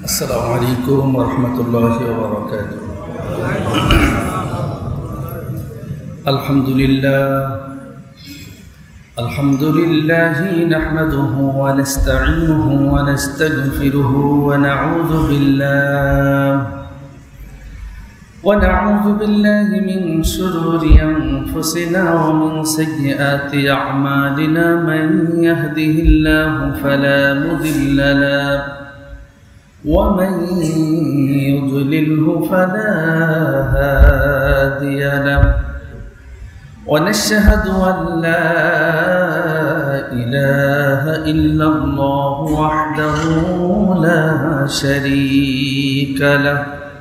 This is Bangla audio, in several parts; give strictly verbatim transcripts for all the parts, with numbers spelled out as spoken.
السلام عليكم ورحمة الله وبركاته. الحمد لله الحمد لله نحمده ونستعينه ونستغفره ونعوذ بالله ونعوذ بالله من شرور أنفسنا ومن سيئات أعمالنا. من يهده الله فلا مضل له ومن يضلله فلا هادي له. ونشهد أن لا إله إلا الله وحده لا شريك له.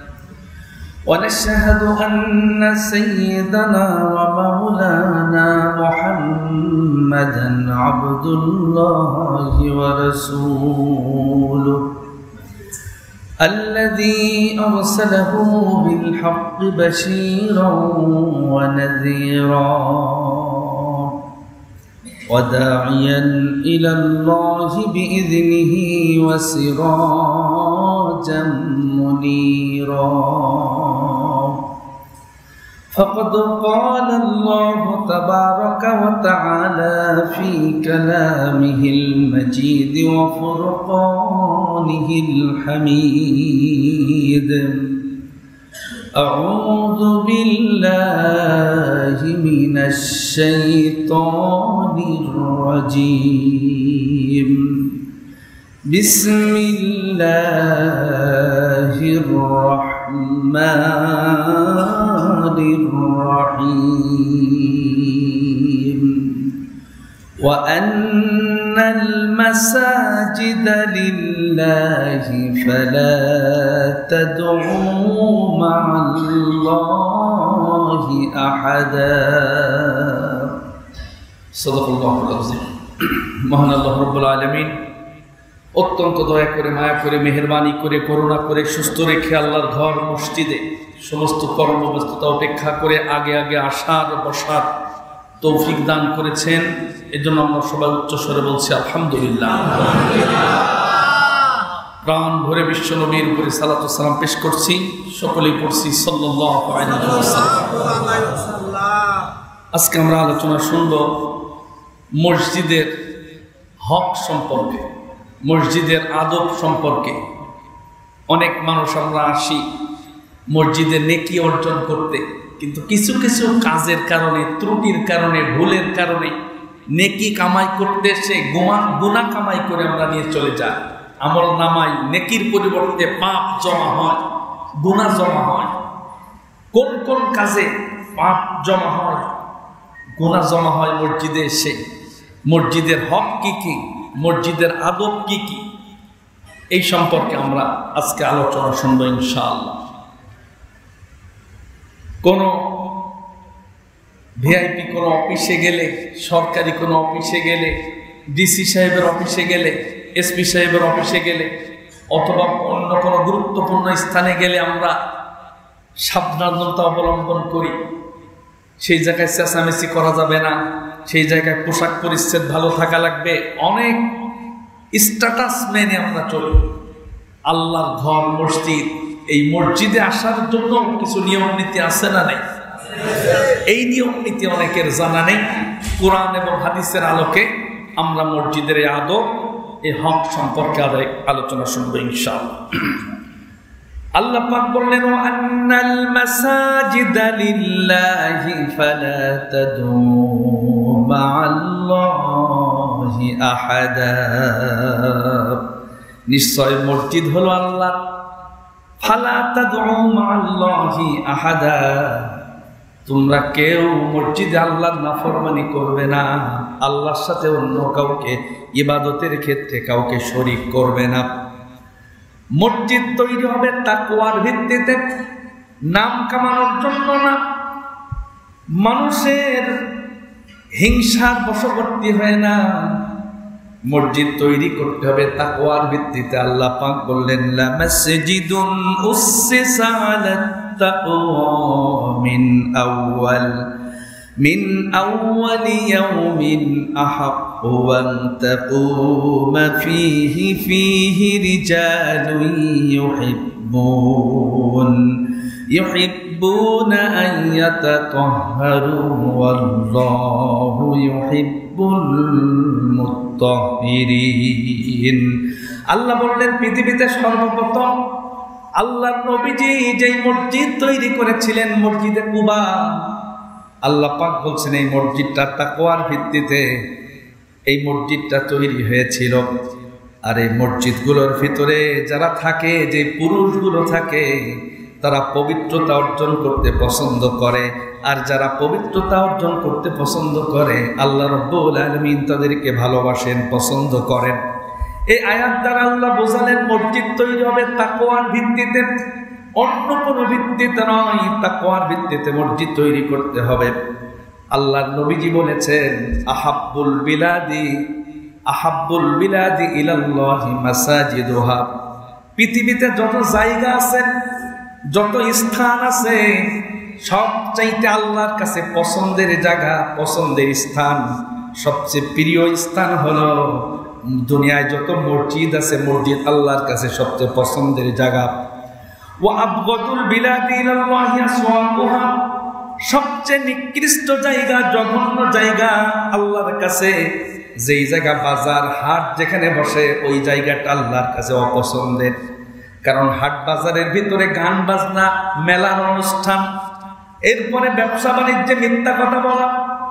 ونشهد أن سيدنا ومولانا محمدا عبد الله ورسوله الذي أرسله بالحق بشيرا ونذيرا وداعيا إلى الله بإذنه وسراجا منيرا. فقد قال الله تبارك وتعالى في كلامه المجيد وفرقانه الحميد: أعوذ بالله من الشيطان الرجيم. بسم الله الرحمن الرحيم. وأن المساجد لله فلا تدعوا مع الله أحدا. صدق الله العظيم. মহান আল্লাহ রব্বুল আলামিন অত্যন্ত দয়া করে, মায়া করে, মেহেরবানি করে, করুণা করে সুস্থ রেখে আল্লাহর ঘর মসজিদে সমস্ত কর্মব্যস্ততা উপেক্ষা করে আগে আগে আসার বসার তৌফিক দান করেছেন। এজন্য আমরা সবাই উচ্চস্বরে বলছি আলহামদুলিল্লাহ। প্রাণ ভরে বিশ্ব নবীর উপরে সালাতু ওয়াস সালাম পেশ করছি। সকলেই পড়ছি সাল্লাল্লাহু আলাইহি ওয়াসাল্লাম। আজকে আমরা আলোচনা শুনব মসজিদের হক সম্পর্কে, মসজিদের আদব সম্পর্কে। অনেক মানুষ আমরা আসি মসজিদে নেকি অর্জন করতে, কিন্তু কিছু কিছু কাজের কারণে, ত্রুটির কারণে, ভুলের কারণে নেকি কামাই করতে এসে গুমা গুনাহ কামাই করে আমরা নিয়ে চলে যাই। আমল নামাই নেকির পরিবর্তে পাপ জমা হয়, গুনাহ জমা হয়। কোন কোন কাজে পাপ জমা হয়, গুনাহ জমা হয় মসজিদে এসে? মসজিদের হক কি কি, মসজিদের আদব কি কি, এই সম্পর্কে আমরা আজকে আলোচনা শুনবো ইনশাআল্লাহ। কোনো ভিআইপি কোনো অফিসে গেলে, সরকারি কোনো অফিসে গেলে, ডিসি সাহেবের অফিসে গেলে, এসপি সাহেবের অফিসে গেলে, অথবা অন্য কোনো গুরুত্বপূর্ণ স্থানে গেলে আমরা সাবধানতা অবলম্বন করি। সেই জায়গায় চেঁচামেচি করা যাবে না, সেই জায়গায় পোশাক পরিচ্ছদ ভালো থাকা লাগবে, অনেক স্ট্যাটাস মেনে আমরা চলি। আল্লাহর ঘর মসজিদ, এই মসজিদে আসার জন্য কিছু নিয়ম নীতি আছে না নাই? এই নিয়ম নীতি অনেকের জানা নেই। কোরআন এবং হাদিসের আলোকে আমরা মসজিদের এই আদব, এই হক সম্পর্কে আলোচনা শুনবো ইনশাআল্লাহ। আল্লাহ পাক বললেন, ওয়ান্নাল মাসাজিদা লিল্লাহি ফালা তাদউ মা'আল্লাহি আহাদা। নিশ্চয় মসজিদ হলো আল্লাহ। ফালা তাদউ মা'আল্লাহি আহাদা, তোমরা কেউ মসজিদে আল্লাহর নাফরমানি করবে না, আল্লাহর সাথে অন্য কাউকে ইবাদতের ক্ষেত্রে কাউকে শরীক করবে না। মসজিদ তৈরি হবে তাকওয়ার ভিত্তিতে, নাম কামানোর জন্য না, মানুষের হিংসার বশবর্তী হয় না। মসজিদ তৈরি করতে হবে তাকওয়ার ভিত্তিতে। আল্লাহ পাক বললেন, লা মাসজিদুন উসসিসা আলাত তাকওয়া মিন আউয়াল মিন আউয়ালি ইয়াউমিন আহাক্কু আন তাকুমা ফীহি ফীহি রিজালুন ইউহিব্বুন ইউহিব্বুনা আন ইয়াতাতাহহারু ওয়াল্লাহু ইউহিব্বুল মুত্তাহহিরিন। আল্লাহ বললেন পৃথিবীতে সর্বপ্রথম আল্লাহর নবীজি যেই মসজিদ তৈরি করেছিলেন মসজিদে কুবা, আল্লাহ পাক বলছেন এই মসজিদটা তাকওয়ার ভিত্তিতে এই মসজিদটা তৈরি হয়েছিল। আর এই মসজিদগুলোর ভিতরে যারা থাকে, যে পুরুষগুলো থাকে, তারা পবিত্রতা অর্জন করতে পছন্দ করে। আর যারা পবিত্রতা অর্জন করতে পছন্দ করে আল্লাহ রাব্বুল আলামিন তাদেরকে ভালোবাসেন, পছন্দ করেন। এই আয়াত দ্বারা আল্লাহ বোঝালেন মসজিদ তৈরি হবে তাকওয়ার ভিত্তিতে, অন্য কোনো ভিত্তিতে নয়। তাকওয়ার ভিত্তিতে মসজিদ তৈরি করতে হবে। আল্লাহর নবীজি বলেছেন আহাব্বুল বিলাদি আহাব্বুল বিলাদি ইলাল্লাহি মাসাজিদুহা। পৃথিবীতে যত জায়গা আছে, যত স্থান আছে, সবচাইতে আল্লাহর কাছে পছন্দের জায়গা, পছন্দের স্থান, সবচেয়ে প্রিয় স্থান হলো দুনিয়ায় যত মসজিদ আছে, মসজিদ আল্লাহর কাছে সবচেয়ে পছন্দের জায়গা। ওয়া আবগাদুল বিলাদি ইলাল্লাহি আসওয়াকুহা। সবচেয়ে নিকৃষ্ট জায়গা, জঘন্য জায়গা আল্লাহর কাছে যেই জায়গা, বাজার হাট যেখানে বসে, ওই জায়গাটা আল্লাহর কাছে অপছন্দের। কারণ হাট বাজারের ভিতরে গান বাজনা, মেলার অনুষ্ঠান, এরপরে ব্যবসা বাণিজ্যে মিথ্যা কথা বলা,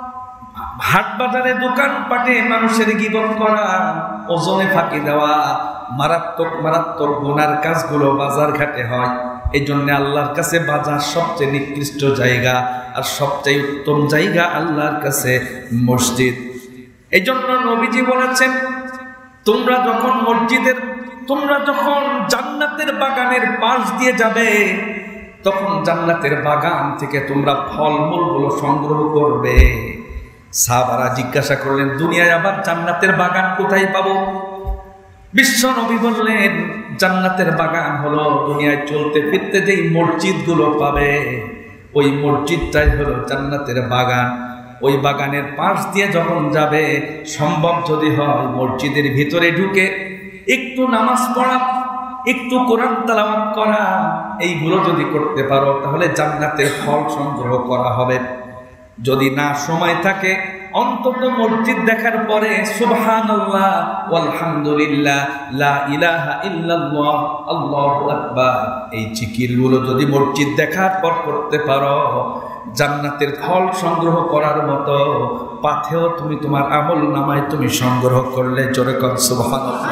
হাট বাজারে দোকান পাটে মানুষের গীবত করা, ওজনে ফাঁকি দেওয়া, মারাত্মক মারাত্মক গুনার কাজগুলো বাজার ঘাটে হয়। এই জন্য আল্লাহর কাছে বাজার সবচেয়ে নিকৃষ্ট জায়গা, আর সবচেয়ে উত্তম জায়গা আল্লাহর কাছে মসজিদ। এই জন্য নবীজি বলেছেন তোমরা যখন মসজিদের তোমরা যখন জান্নাতের বাগানের পাশ দিয়ে যাবে, তখন জান্নাতের বাগান থেকে তোমরা ফলমূলগুলো সংগ্রহ করবে। সাহাবারা জিজ্ঞাসা করলেন দুনিয়ায় আবার জান্নাতের বাগান কোথায় পাবো? বিশ্ব নবী বললেন জান্নাতের বাগান হলো দুনিয়ায় চলতে ফিরতে যেই মসজিদগুলো পাবে, ওই মসজিদটাই হলো জান্নাতের বাগান। ওই বাগানের পাশ দিয়ে যখন যাবে, সম্ভব যদি হয় মসজিদের ভিতরে ঢুকে একটু নামাজ পড়া, একটু কোরআন তেলাওয়াত করা, এইগুলো যদি করতে পারো তাহলে জান্নাতের ফল সংগ্রহ করা হবে। যদি না সময় থাকে, অন্তত মসজিদ দেখার পরে সুবহানাল্লাহ ওয়ালহামদুলিল্লাহ লা ইলাহা ইল্লাল্লাহ আল্লাহু আকবার, এই জিকিরগুলো যদি মসজিদ দেখার পর করতে পারো, জান্নাতের ফল সংগ্রহ করার মতো পাথেও তুমি তোমার আমল নামায় তুমি সংগ্রহ করলে। জোরে কর সুবহানাল্লাহ।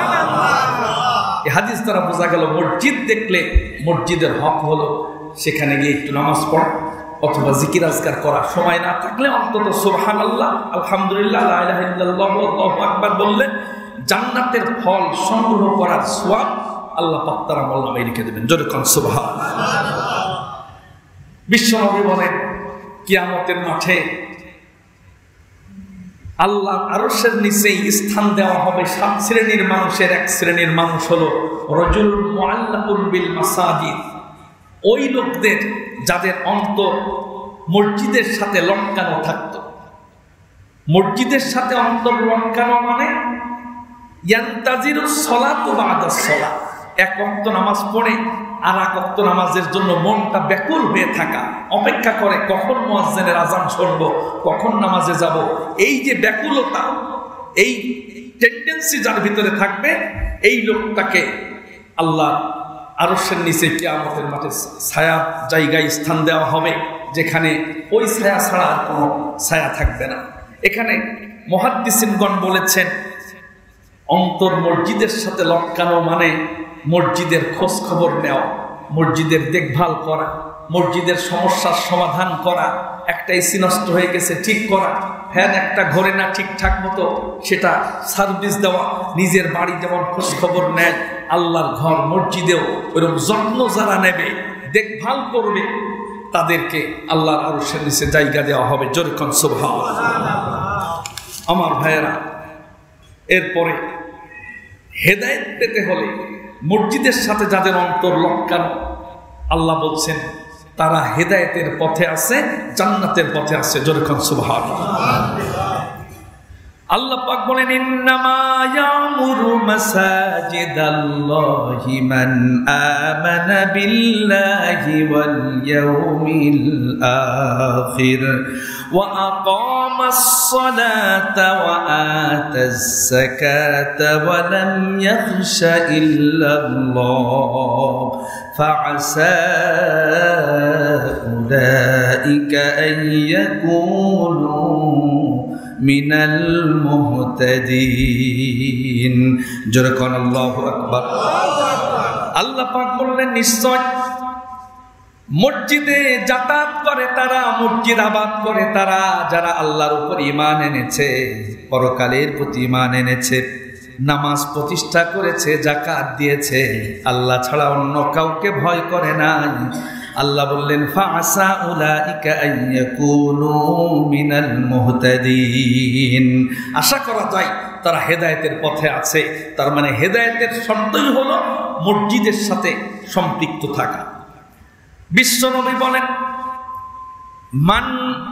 এই হাদিস দ্বারা বোঝা গেল মসজিদ দেখলে মসজিদের হক হলো সেখানে গিয়ে একটু নামাজ পড়া অথবা জিকির আজকার করা। সময় না থাকলে অন্তত সুবহানাল্লাহ আলহামদুলিল্লাহ লা ইলাহা ইল্লাল্লাহ আল্লাহু আকবার বললে জান্নাতের ফল সংগ্রহ করার সওয়াব আল্লাহ পাক তার আমলনামায় লিখে দেবেন। জোরে কর সুবহানাল্লাহ। বিশ্বনবী বলেন কিয়ামতের মাঠে আল্লাহ আরশের নিচেই স্থান দেওয়া হবে সাত শ্রেণীর মানুষের। এক শ্রেণীর মানুষ হলো রাজুল মুআল্লাকুন বিল মাসাজিদ, ওই লোকদের যাদের অন্তর মসজিদের সাথে লটকানো থাকতো। মসজিদের সাথে অন্তর লটকানো মানে ইয়ান্তাজিরুস সালাতু বাদাস সালাত, এক ওয়াক্ত নামাজ পড়ে আর এক ওয়াক্ত নামাজের জন্য মনটা ব্যাকুল হয়ে থাকা, অপেক্ষা করে কখন মুয়াজ্জিনের আযান শুনবো, কখন নামাজে যাব। এই যে ব্যাকুলতা, এই টেন্ডেন্সি যার ভিতরে থাকবে, এই লোকটাকে আল্লাহ আরশের নিচে কিয়ামতের মাঠে ছায়া জায়গায় স্থান দেওয়া হবে, যেখানে ওই ছায়া ছাড়া আর কোনো ছায়া থাকবে না। এখানে মুহাদ্দিসিনগণ বলেছেন অন্তর মসজিদের সাথে লটকানো মানে মসজিদের খোঁজ খবর নেওয়া, মসজিদের দেখভাল করা, মসজিদের সমস্যার সমাধান করা, একটা এসি নষ্ট হয়ে গেছে ঠিক করা, ফ্যান একটা ঘরে না ঠিকঠাক মতো সেটা সার্ভিস দেওয়া, নিজের বাড়ি যেমন খোঁজ খবর নেয়, আল্লাহর ঘর মসজিদেও ওইরকম যত্ন যারা নেবে, দেখভাল করবে, তাদেরকে আল্লাহর আরশের নিচে জায়গা দেওয়া হবে। জোরে কোন সুবহানাল্লাহ। আমার ভাইয়েরা, এরপরে হেদায়েত পেতে হলে মসজিদের সাথে যাদের অন্তর লটকানো, আল্লাহ বলছেন তারা হেদায়েতের পথে আছে, জান্নাতের পথে আছে। জোরে কোন সুবহানাল্লাহ। আল্লাহ পাক বলেন ইন্নামা ইয়ামুরু মাসাজিদাল্লাহি মান আমানা বিল্লাহি ওয়াল ইয়াউমিল আখির ওয়া আকামাস সালাতা ওয়া আতাস যাকাতা ওয়া লাম ইয়াখশা ইল্লাল্লাহ ফাআসা উলাইকা আন ইয়াকুনু মিনাল মুহতাদিন। জোরে কোন আল্লাহু আকবার। আল্লাহ পাক বললেন নিশ্চয় মসজিদে যাতায়াত করে তারা, মসজিদ আবাদ করে তারা, যারা আল্লাহর উপর ঈমান এনেছে, পরকালের প্রতি ঈমান এনেছে, নামাজ প্রতিষ্ঠা করেছে, যাকাত দিয়েছে, আল্লাহ ছাড়া অন্য কাউকে ভয় করে নাই। আল্লাহ বললেন ফাআসা উলাইকা আন ইয়াকুনু মিনাল মুহতাদিন। আশা করা যায় তারা হেদায়েতের পথে আছে। তার মানে হেদায়েতের শর্তই হলো মসজিদের সাথে সম্পৃক্ত থাকা। বিশ্বনবী বলেন মান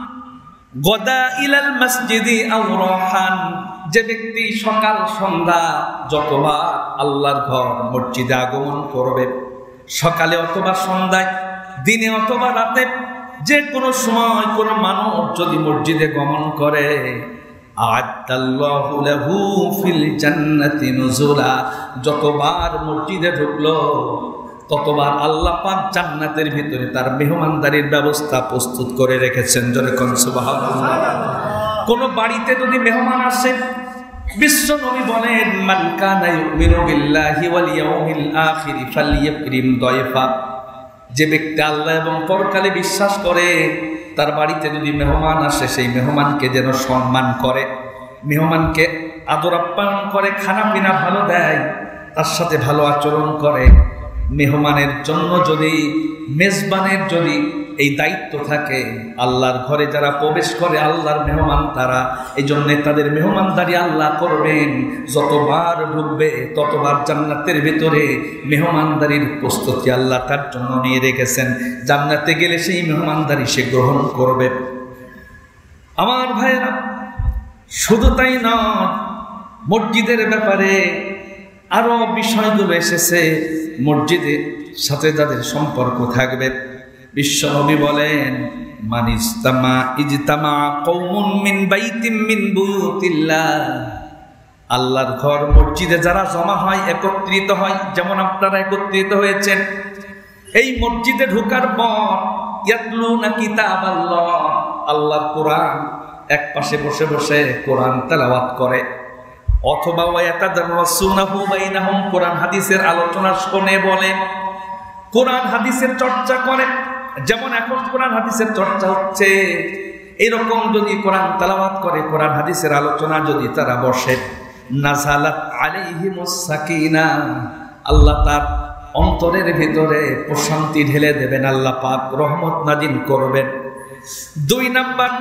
গদা ইলাল মসজিদি আও রাহান, যে ব্যক্তি সকাল সন্ধ্যা যতবার আল্লাহর ঘর মসজিদে আগমন করবে, সকালে অথবা সন্ধ্যায়, দিনে অথবা রাতে, যে কোনো সময় কোনো মানুষ যদি মসজিদে গমন করে, আ'আদ্দাল্লাহু লাহু ফিল জান্নাতি নুজুলা, যতবার মসজিদে ঢুকলো ততবার আল্লাহ পাক জান্নাতের ভিতরে তার মেহমানদারির ব্যবস্থা প্রস্তুত করে রেখেছেন। জোরে কোন সুবহানাল্লাহ। কোন বাড়িতে যদি মেহমান আসে, বিশ্ব নবী বলেন মান কানা ইউমিনু বিল্লাহি ওয়াল ইয়াউমিল আখির ফালইকরিম দায়ফা, যে ব্যক্তি আল্লাহ এবং পরকালে বিশ্বাস করে তার বাড়িতে যদি মেহমান আসে সেই মেহমানকে যেন সম্মান করে, মেহমানকে আদর আপ্যায়ন করে, খানা পিনা ভালো দেয়, তার সাথে ভালো আচরণ করে। মেহমানের জন্য যদি, মেজবানের যদি এই দায়িত্ব থাকে, আল্লাহর ঘরে যারা প্রবেশ করে আল্লাহর মেহমান তারা, এই জন্য তাদের মেহমানদারি আল্লাহ করবেন। যতবার ঢুকবে ততবার জান্নাতের ভিতরে মেহমানদারির প্রস্তুতি আল্লাহ তার জন্য নিয়ে রেখেছেন। জান্নাতে গেলে সেই মেহমানদারি সে গ্রহণ করবে। আমার ভাইয়েরা, শুধু তাই নয়, মসজিদের ব্যাপারে আরো বিষয়গুলো এসেছে। মসজিদের সাথে যাদের সম্পর্ক থাকবে, বিশ্বনবী বলেন মান ইজতামা ইজতামা কওমুন মিন বাইতিম মিন বুয়ুতিল্লাহ, আল্লাহর ঘর মসজিদে যারা জমা হয়, একত্রিত হয়, যেমন আপনারা একত্রিত হয়েছেন, এই মসজিদে ঢোকার পর ইয়াতলুনা কিতাবাল্লাহ, আল্লাহর কোরআন এক পাশে বসে বসে কোরআন তেলাওয়াত করে, অথবা ওয়ায়াতাদাররাসুনাহু বাইনাহুম, কোরআন হাদিসের আলোচনা শুনে বলে, কোরআন হাদিসের চর্চা করে। যেমন এখন কোরআন হাদিসের চর্চা হচ্ছে, এরকম যদি কোরআন তেলাওয়াত করে, কোরআন হাদিসের আলোচনা যদি তারা বসে, নাযালাত আলাইহিমুস সাকিনাহ, আল্লাহ তার অন্তরের ভিতরে প্রশান্তি ঢেলে দেবেন, আল্লাহ পাক রহমত নাজিল করবেন। দুই নাম্বার,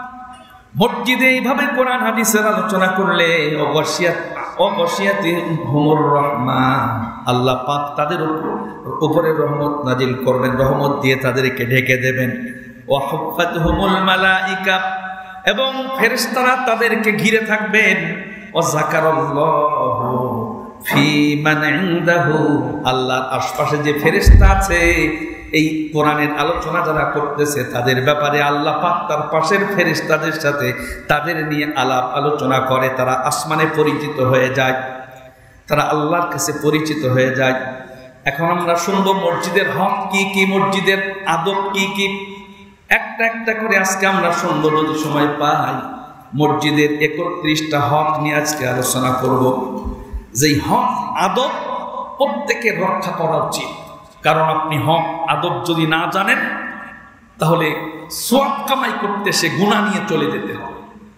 মসজিদে এইভাবে কোরআন হাদিসের আলোচনা করলে অগশিয়াত অগশিয়াতিহুমুর রাহমা, আল্লাহ পাক তাদের উপরে রহমত নাজিল করবেন, রহমত দিয়ে তাদেরকে ঢেকে দেবেন। ওয়া হুফাতহুমুল মালাইকা, এবং ফেরেশতারা তাদেরকে ঘিরে থাকবেন। ওয়া যাকারাল্লাহু ফি মান ইনদাহু, আল্লাহর আশপাশে যে ফেরেশতা আছে, এই কোরআনের আলোচনা যারা করতেছে তাদের ব্যাপারে আল্লাহ পাক তার পাশের ফেরেশতাদের সাথে তাদের নিয়ে আলাপ আলোচনা করে, তারা আসমানে পরিচিত হয়ে যায়, তারা আল্লাহর কাছে পরিচিত হয়ে যায়। এখন আমরা শুনবো মসজিদের হক কি কি, মসজিদের আদব কি কি, একটা একটা করে আজকে আমরা শুনবো যদি সময় পাই। মসজিদের একত্রিশটা হক নিয়ে আজকে আলোচনা করব। যেই হক আদব প্রত্যেকের রক্ষা করা উচিত, কারণ আপনি হক আদব যদি না জানেন তাহলে সওয়াব কামাই করতে সে গুনাহ নিয়ে চলে যেতে হবে।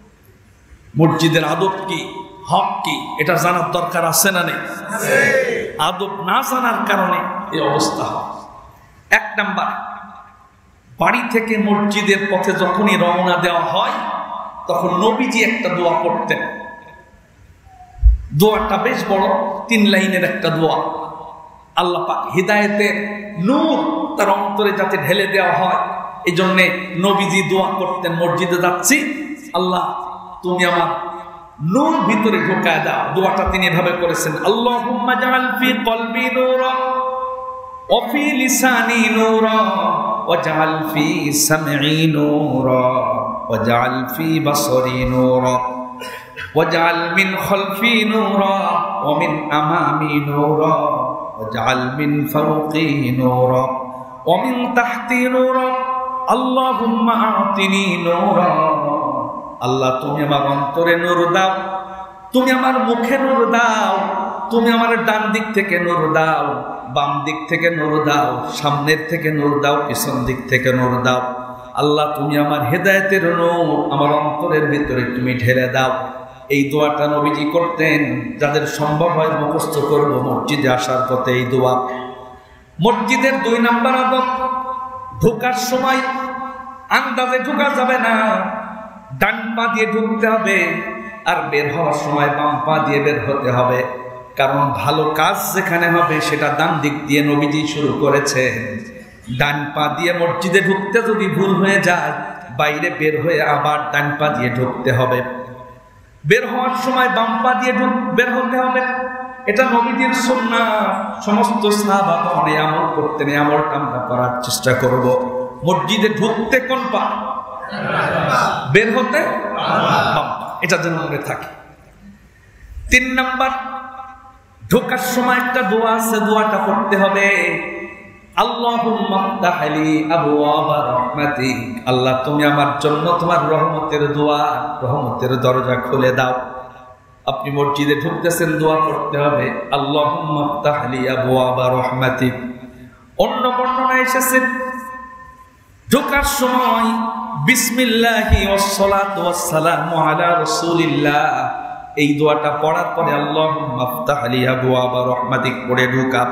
মসজিদের আদব কি, হক কি, এটা জানার দরকার আছে না নেই? আদব না জানার কারণে এই অবস্থা হয়। এক নাম্বার, বাড়ি থেকে মসজিদের পথে যখনই রওনা দেওয়া হয় তখন নবীজি একটা দোয়া করতেন। দোয়াটা বেশ বড়, তিন লাইনের একটা দোয়া। আল্লাহ পাক হিদায়েতের নূর তার অন্তরে যাতে ঢেলে দেওয়া হয়, এই জন্যে নবীজি দোয়া করতেন, মসজিদে যাচ্ছি, আল্লাহ তুমি আমার নূর ভিতরে ঢোকায় দাও। দোয়াটা তিনি এভাবে করেছেন, আল্লাহুম্মা জাআল ফি কলবি নূরা ওয়া ফি লিসানি নূরা ওয়া জাআল ফি সামঈ নূরা ওয়া জাআল ফি বাসরি নূরা ওয়া জাআল মিন খালফি নূরা ওয়া মিন আমামি নূরা ওয়া জাআল মিন ফাওকি নূরা ওয়া মিন তাহতি নূরা আল্লাহুম্মা আ'তিনি নূরা। আল্লাহ তুমি আমার অন্তরে নূর দাও, তুমি আমার মুখে নূর দাও, তুমি আমার ডান দিক থেকে নূর দাও, বাম দিক থেকে নূর দাও, সামনের থেকে নূর দাও, পিছন দিক থেকে নূর দাও। আল্লাহ তুমি আমার হেদায়েতের নূর আমার অন্তরের ভিতরে তুমি ঢেলে দাও। এই দোয়াটা নবীজি করতেন। যাদের সম্ভব হয় মুখস্থ করবো মসজিদে আসার পথে এই দোয়া। মসজিদের দুই নাম্বার আদব, ঢোকার সময় আন্দাজে ঢোকা যাবে না, ডান পা দিয়ে ঢুকতে হবে, আর বের হওয়ার সময় বাম পা দিয়ে বের হতে হবে। কারণ ভালো কাজ যেখানে হবে সেটা ডান দিক দিয়ে নবীজি শুরু করেছেন। ডান পা দিয়ে মসজিদে ঢুকতে যদি ভুল হয়ে যায়, বাইরে বের হয়ে আবার ডান পা দিয়ে ঢুকতে হবে। বের হওয়ার সময় বাম পা দিয়ে ঢুক বের হতে হবে, এটা নবীজির সুন্নাহ। সমস্ত সাহাবাগণ এই আমল করতেন, এই আমলটা আমরা করার চেষ্টা করব। মসজিদে ঢুকতে কোন পা, বের হতে বাম পা, এটা যেন মনে থাকে। তিন নাম্বার, ঢোকার সময় একটা দোয়া আছে, দোয়াটা পড়তে হবে, আল্লাহুম্মা ফতাহ লি আবওয়াবা রাহমাতিক। আল্লাহ তুমি আমার জন্য তোমার রহমতের দোয়া, রহমতের দরজা খুলে দাও। আপনি মসজিদে ঢুকতেছেন, দোয়া করতে হবে, আল্লাহুম্মা ফতাহ লি আবওয়াবা রাহমাতিক। অন্য বর্ণনায় এসেছে ঢোকার সময় বিসমিল্লাহি ওয়াস সালাতু ওয়াস সালামু আলা রাসূলিল্লাহ, এই দোয়াটা পড়ার পরে আল্লাহুম্মা ফতাহ লি আবওয়াবা রাহমাতিক পড়ে ঢোকা।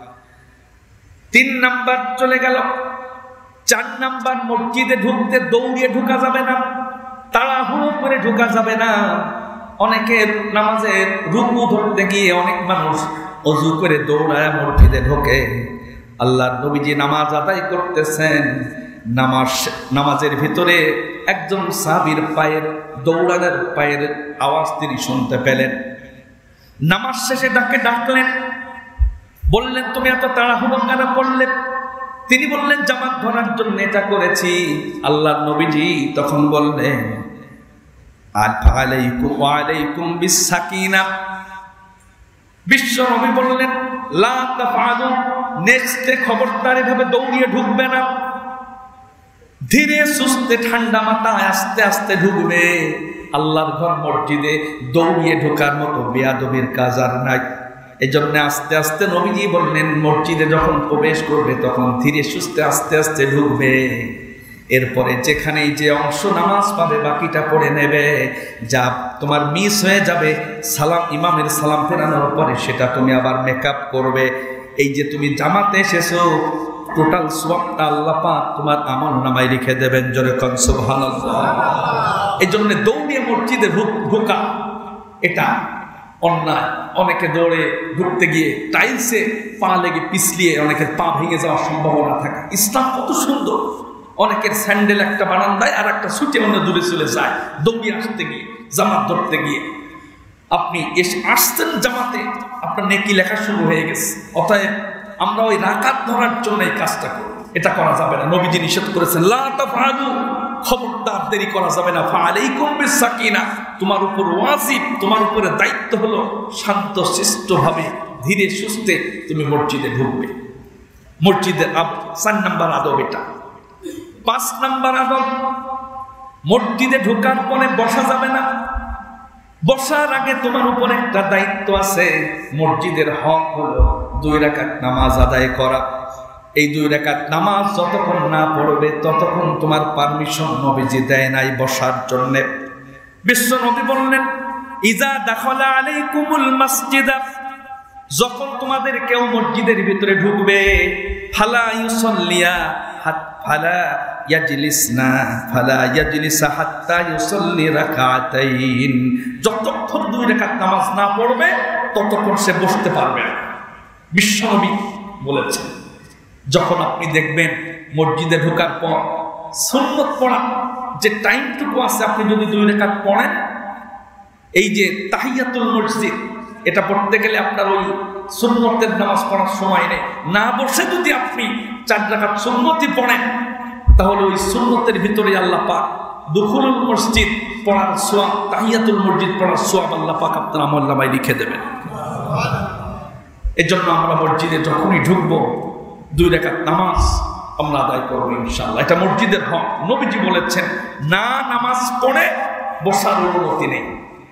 তিন নাম্বার চলে গেল। চার নাম্বার, মসজিদে ঢুকতে দৌড়িয়ে ঢোকা যাবে না, তাড়াহুড়ো করে ঢোকা যাবে না। অনেকের নামাজের রুকু ধরতে গিয়ে অনেক মানুষ ওযু করে দৌড়ায় মসজিদে ঢোকে। আল্লাহর নবীজি নামাজ আদায় করতেছেন, নামাজ নামাজের ভিতরে একজন সাহাবীর পায়ের দৌড়ানোর পায়ের আওয়াজ তিনি শুনতে পেলেন। নামাজ শেষে ডাকে ডাকলেন, বললেন তুমি এত তাড়াহুড়ো কেন করলে? তিনি বললেন জামাত ধরার জন্য এটা করেছি। আল্লাহর নবীজি তখন বললেন আলাইকুম ওয়া আলাইকুম বিস-সাকিনাহ। বিশ্ব নবী বললেন লা তাফআলু, নেক্সটে খবরদার এভাবে দৌড়িয়ে ঢুকবে না, ধীরে সুস্থে ঠান্ডা মাথায় আস্তে আস্তে ঢুকবে। আল্লাহর ঘর মসজিদে দৌড়িয়ে ঢোকার মতো বেয়াদবির কাজ আর নাই। এই জন্য আস্তে আস্তে নবীজি বললেন মসজিদে যখন প্রবেশ করবে তখন ধীরে সুস্থে আস্তে আস্তে ঢুকবে। এরপরে যেখানেই যে অংশ নামাজ পাবে বাকিটা পড়ে নেবে। যা তোমার মিস হয়ে যাবে সালাম, ইমামের সালাম ফেরানোর পরে সেটা তুমি আবার মেকআপ করবে। এই যে তুমি জামাতে এসেছো, টোটাল সওয়াবটা আল্লাহ পাক তোমার আমল নামায় লিখে দেবেন। জোরে কোন সুবহানাল্লাহ। এই জন্য দৌড়িয়ে মসজিদে ঢোকা এটা অন্যায়। অনেকে দৌড়ে ঢুকতে গিয়ে টাইলসে পা লেগে পিছলিয়ে অনেকের পা ভেঙে যাওয়ার সম্ভাবনা থাকে। ইসলাম কত সুন্দর, অনেকের স্যান্ডেল একটা বারান্দায় আর একটা ছুটে অন্য দূরে চলে যায় দৌড়িয়ে আসতে গিয়ে, জামাত ধরতে গিয়ে। আপনি এসে আসছেন জামাতে, আপনার নেকি লেখা শুরু হয়ে গেছে। অতএব আমরা ওই রাকাত ধরার জন্য এই কাজটা করি, এটা করা যাবে না। নবীজি নিষেধ করেছেন লা তাফআলু, খবরদার দেরি করা যাবে না। ফাআলাইকুম বিস-সাকিনাহ, তোমার উপর ওয়াজিব, তোমার উপরে দায়িত্ব হলো শান্ত শিষ্টভাবে ধীরে সুস্থে তুমি মসজিদে ঢুকবে। মসজিদের চার নাম্বার আদব এটা। পাঁচ নাম্বার আদব, মসজিদে ঢোকার পরে বসা যাবে না। বসার আগে তোমার উপর একটা দায়িত্ব আছে। মসজিদের হক হলো দুই রাকাত নামাজ আদায় করা। এই দুই রাকাত নামাজ যতক্ষণ না পড়বে ততক্ষণ তোমার পারমিশন নবীজি দেয় নাই বসার জন্য। বিশ্ব নবী বললেন ইজা দাখালা আলাইকুমুল মাসজিদা, যখন তোমাদের কেউ মসজিদের ভিতরে ঢুকবে, ফালা ইউসাল্লিয়া হাত ফালা ইয়াজলিসনা ফালা ইয়াজলিসা হাত্তা ইউসাল্লি রাকাতাইন, যতক্ষণ দুই রাকাত নামাজ না পড়বে ততক্ষণ সে বসতে পারবে না। বিশ্বনবী বলেছেন, যখন আপনি দেখবেন মসজিদে ঢোকার পর সুন্নত পড়া যে টাইমটুকু আছে, আপনি যদি দুই রাকাত পড়েন, এই যে তাহিয়াতুল মসজিদ, এটা পড়তে গেলে আপনার ওই সুন্নতের নামাজ পড়ার সময় নেই। না বসে যদি আপনি চার রাকাত সুন্নতি পড়েন, তাহলে ওই সুন্নতের ভিতরে আল্লাহ পাক দুখুলুল মসজিদ পড়ার সোয়াব, তাহিয়াতুল মসজিদ পড়ার সোয়াব আল্লাহ পাক আপনার আমলনামায় লিখে দেবেন। এই জন্য আমরা মসজিদে যখনই ঢুকবো দুই রাকাত নামাজ আমরা আদায় করবো ইনশাআল্লাহ। এটা মসজিদের হক। নবীজি বলেছেন, না নামাজ পড়ে বসার অনুমতি নেই।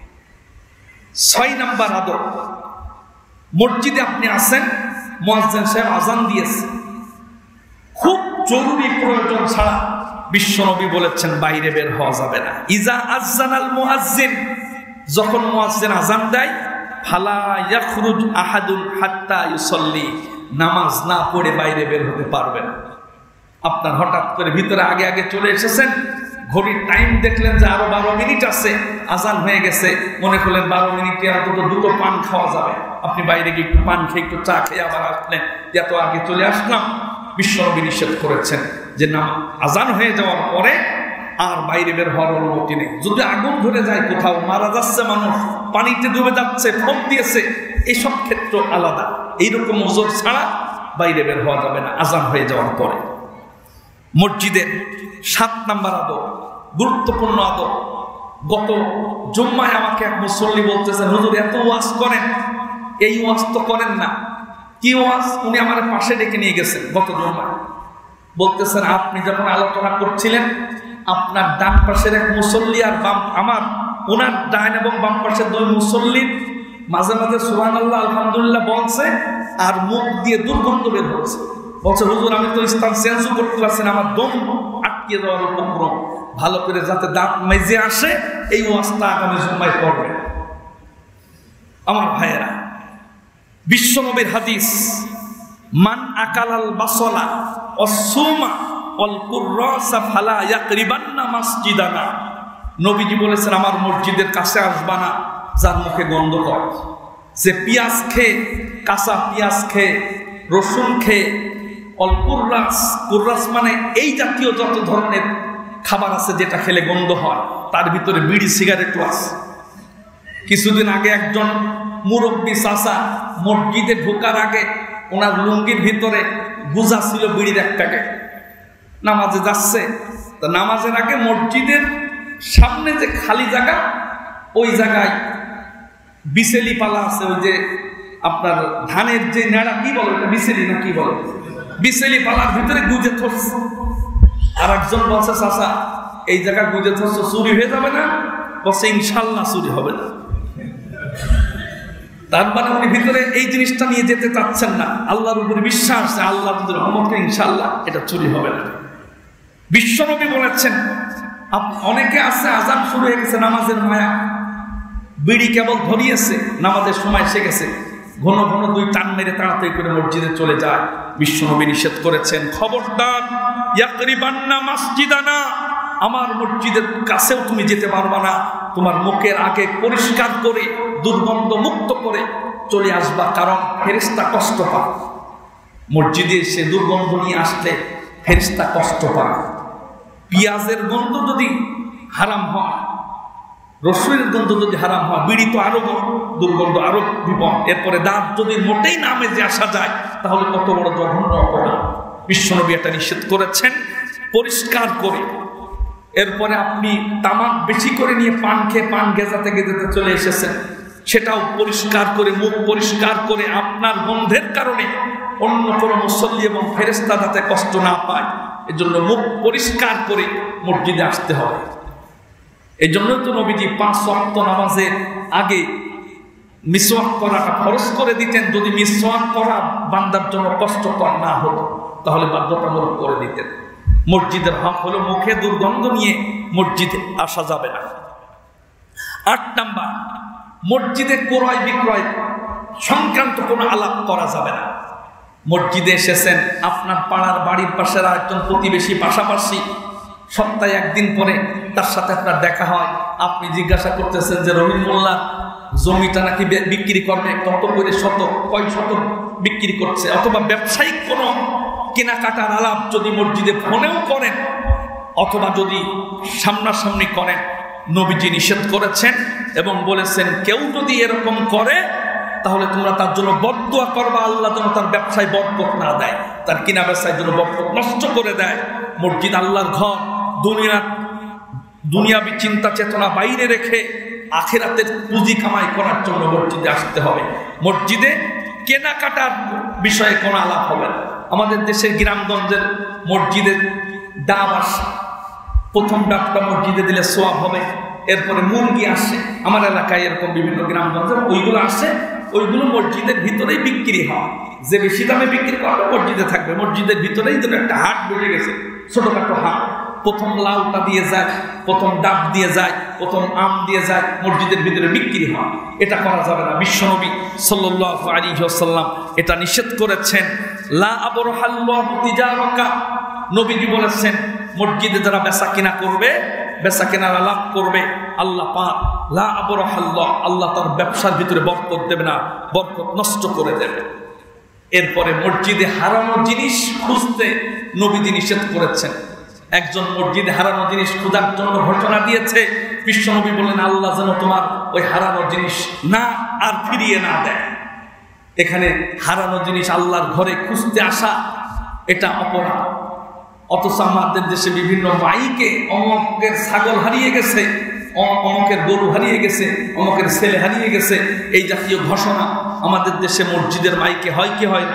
ছয় নাম্বার আদব, মসজিদে আপনি আসেন, মুয়াজ্জিন সাহেব আজান দিয়েছে, খুব জরুরি প্রয়োজন ছাড়া বিশ্বনবী বলেছেন বাইরে বের হওয়া যাবে না। ইজা আযানাল মুয়াজ্জিন, যখন মুয়াজ্জিন আজান দেয়, ফালা ইয়াখরুজ আহাদুন হাত্তা ইউসাল্লি, নামাজ না পড়ে বাইরে বের হতে পারবে না। আপনার হঠাৎ করে ভিতরে আগে আগে চলে এসেছেন, ঘড়ির টাইম দেখলেন যে আরো বারো মিনিট আছে, আজান হয়ে গেছে, মনে করলেন বারো মিনিটে অন্তত দুটো পান খাওয়া যাবে, আপনি বাইরে গিয়ে একটু পান খেয়ে একটু চা খেয়ে আবার আসলেন, এত আগে চলে আসলাম। বিশ্বনবী নিষেধ করেছেন যে না, আজান হয়ে যাওয়ার পরে আর বাইরে বের হওয়ার অনুমতি নেই। যদি আগুন ধরে যায়, কোথাও মারা যাচ্ছে মানুষ, পানিতে ডুবে যাচ্ছে, ফোন দিয়েছে, এইসব ক্ষেত্র আলাদা। এইরকম ওজোর ছাড়া বাইরে বের হওয়া যাবে না আজান হয়ে যাওয়ার পরে। মসজিদের সাত নাম্বার আদব, গুরুত্বপূর্ণ আদব। গত জুম্মায় আমাকে এক মুসল্লি বলতেছেন, হুজুর এত ওয়াজ করেন, এই ওয়াজ তো করেন না। কি ওয়াজ? উনি আমার পাশে ডেকে নিয়ে গেছেন গত জুম্মায়, বলতেছেন আপনি যখন আলোচনা করছিলেন, আপনার ডান পাশের এক মুসল্লি আর বাম, আমার ওনার ডান এবং বাম পাশের দুই মুসল্লির মাঝে মাঝে সুবহানাল্লাহ আলহামদুলিল্লাহ বলছে আর মুখ দিয়ে দুর্গন্ধ বের হচ্ছে। বলছে হুজুর আমি তো স্থান চেঞ্জ করতে পারছি না, আমার দম আটকে দেওয়ার উপক্রম, ভালো করে যাতে দাঁত মেজে আসে এই ওয়াজটা আগামী জুম্মায় পড়বে। আমার ভাইয়েরা, বিশ্বনবীর হাদিস, মান আকালাল বাসলা অসুমা অল কুররাসা ফালা ইয়াকরিবান্না মাসজিদানা। নবীজি বলেছেন, আমার মসজিদের কাছে আসবা না যার মুখে গন্ধ হয়, যে পেঁয়াজ খেয়ে, কাঁচা পেঁয়াজ খেয়ে, রসুন খেয়ে, অল কুররাস, কুররাস মানে এই জাতীয় যত ধরনের খাবার আছে যেটা খেলে গন্ধ হয়, তার ভিতরে বিড়ি সিগারেটও আছে। কিছুদিন আগে একজন মুরব্বী চাচা মসজিদে ঢোকার আগে ওনার লুঙ্গির ভিতরে গুজা ছিল বিড়ির এক প্যাকেট, নামাজে যাচ্ছে, তা নামাজের আগে মসজিদের সামনে যে খালি জায়গা, ওই জায়গায় বিছেলি পালা আছে, ওই যে আপনার ধানের যে নেড়া, কি বলে বিছেলি না কি বলে, বিছেলি পালার ভিতরে গুজে থরছে। আর একজন বলছে, চাচা এই জায়গা গুজে থরছে, চুরি হয়ে যাবে না? বলছে ইনশাল্লাহ চুরি হবে না। তার মানে উনি ভিতরে এই জিনিসটা নিয়ে যেতে চাচ্ছেন না, আল্লাহর উপরে বিশ্বাস, আল্লাহ রহমতে ইনশাল্লাহ এটা চুরি হবে না। বিশ্বনবী বলেছেন, অনেকে আছে আজান শুরু হয়ে গেছে, নামাজের মায়া, বিড়ি কেবল ধরিয়েছে, নামাজের সময় এসে গেছে, ঘন ঘন দুই টান মেরে তাড়াতাড়ি করে মসজিদে চলে যায়। বিশ্বনবী নিষেধ করেছেন, খবরদার, ইয়াকরিবান্না মাসজিদানা, আমার মসজিদের কাছেও তুমি যেতে পারবা না, তোমার মুখের আগে পরিষ্কার করে দুর্গন্ধ মুক্ত করে চলে আসবা, কারণ ফেরেশতা কষ্ট পায়। মসজিদে এসে দুর্গন্ধ নিয়ে আসলে ফেরেশতা কষ্ট পায়। পেঁয়াজের গন্ধ যদি হারাম হয়, রসুনের গন্ধ যদি হারাম হয়, বিড়ি তো আরো দুর্গন্ধ, আরো বিপদ। এরপরে দাঁত যদি মোটেই না মেজে আসা যায়, তাহলে কত বড় জঘন্য অপরাধ। বিশ্বনবী এটা নিষেধ করেছেন, পরিষ্কার করে। এরপরে আপনি তামাক বেশি করে নিয়ে পান খেয়ে পান গেজাতে গেজাতে চলে এসেছেন, সেটাও পরিষ্কার করে, মুখ পরিষ্কার করে, আপনার গন্ধের কারণে অন্য কোনো মুসল্লি এবং ফেরেশতা যাতে কষ্ট না পায়, এজন্য মুখ পরিষ্কার করে মসজিদে আসতে হবে। এই জন্যই তো নবীজি পাঁচ ওয়াক্ত নামাজের আগে মিসওয়াক করাটা ফরজ করে দিতেন। যদি মিসওয়াক করা বান্দার জন্য কষ্টকর না হতো, তাহলে বাধ্যতামূলক করে দিতেন। মসজিদের হক হলো মুখে দুর্গন্ধ নিয়ে মসজিদে আসা যাবে না। আট নাম্বার, মসজিদে ক্রয় বিক্রয় সংক্রান্ত কোনো আলাপ করা যাবে না। মসজিদে এসেছেন, আপনার পাড়ার বাড়ির পাশের একজন প্রতিবেশী পাশাপাশি সপ্তাহে একদিন পরে তার সাথে আপনার দেখা হয়, আপনি জিজ্ঞাসা করতেছেন যে রহিম মোল্লা জমিটা নাকি বিক্রি করবে, কত করে শত, কয় শত বিক্রি করছে, অথবা ব্যবসায়িক কোনো কেনাকাটার আলাপ যদি মসজিদে ফোনেও করেন অথবা যদি সামনাসামনি করেন, নবীজি নিষেধ করেছেন এবং বলেছেন কেউ যদি এরকম করে তাহলে তোমরা তার জন্য বদদুয়া করবা, আল্লাহ যেন তার ব্যবসায় বরকত না দেয়, তার কিনা ব্যবসায় জন্য বরকত নষ্ট করে দেয়। মসজিদ আল্লাহর ঘর, দুনিয়া দুনিয়াবি চিন্তা চেতনা বাইরে রেখে আখিরাতের পুঁজি কামাই করার জন্য মসজিদে আসতে হবে। মসজিদে কেনাকাটার বিষয়ে কোনো আলাপ হবে না। আমাদের দেশের গ্রামগঞ্জের মসজিদের ডাব আসে, প্রথম ডাবটা মসজিদে দিলে সোয়াব হবে, এরপরে মুরগি আসে, আমার এলাকায় এরকম বিভিন্ন গ্রামগঞ্জে ওইগুলো আসে, ওইগুলো মসজিদের ভিতরেই বিক্রি হয়। যে বেশি দামে বিক্রি করবে মসজিদে থাকবে, মসজিদের ভিতরেই যেন একটা হাট বেড়ে গেছে, ছোটখাটো হাট। প্রথম লাউটা দিয়ে যায়, প্রথম ডাব দিয়ে যায়, প্রথম আম দিয়ে যায়, মসজিদের ভিতরে বিক্রি হয়। এটা করা যাবে না। বিশ্বনবী সাল্লাল্লাহু আলাইহি ওয়াসাল্লাম এটা নিষেধ করেছেন। লা আবরাহাল্লাহু তিজারাকা, নবীজি বলেছেন মসজিদে যারা বেচা কিনা করবে, বেচা কেনার লাভ করবে, আল্লাহ পাক লা আবরাহাল্লাহ, আল্লাহ তার ব্যবসার ভিতরে বরকত দেবে না, বরকত নষ্ট করে দেবে। এরপরে মসজিদে হারানো জিনিস খুঁজতে নবীজি নিষেধ করেছেন। একজন মসজিদে হারানো জিনিস খোঁজার জন্য ঘোষণা দিয়েছে, বিশ্বনবী বললেন আল্লাহ যেন তোমার ওই হারানো জিনিস না আর ফিরিয়ে না দেয়। এখানে হারানো জিনিস আল্লাহর ঘরে খুঁজতে আসা এটা অপরাধ। অথচ আমাদের দেশে বিভিন্ন মাইকে অমকের ছাগল হারিয়ে গেছে, অমকের গরু হারিয়ে গেছে, অমকের ছেলে হারিয়ে গেছে, এই জাতীয় ঘোষণা আমাদের দেশে মসজিদের মাইকে হয় কি হয় না?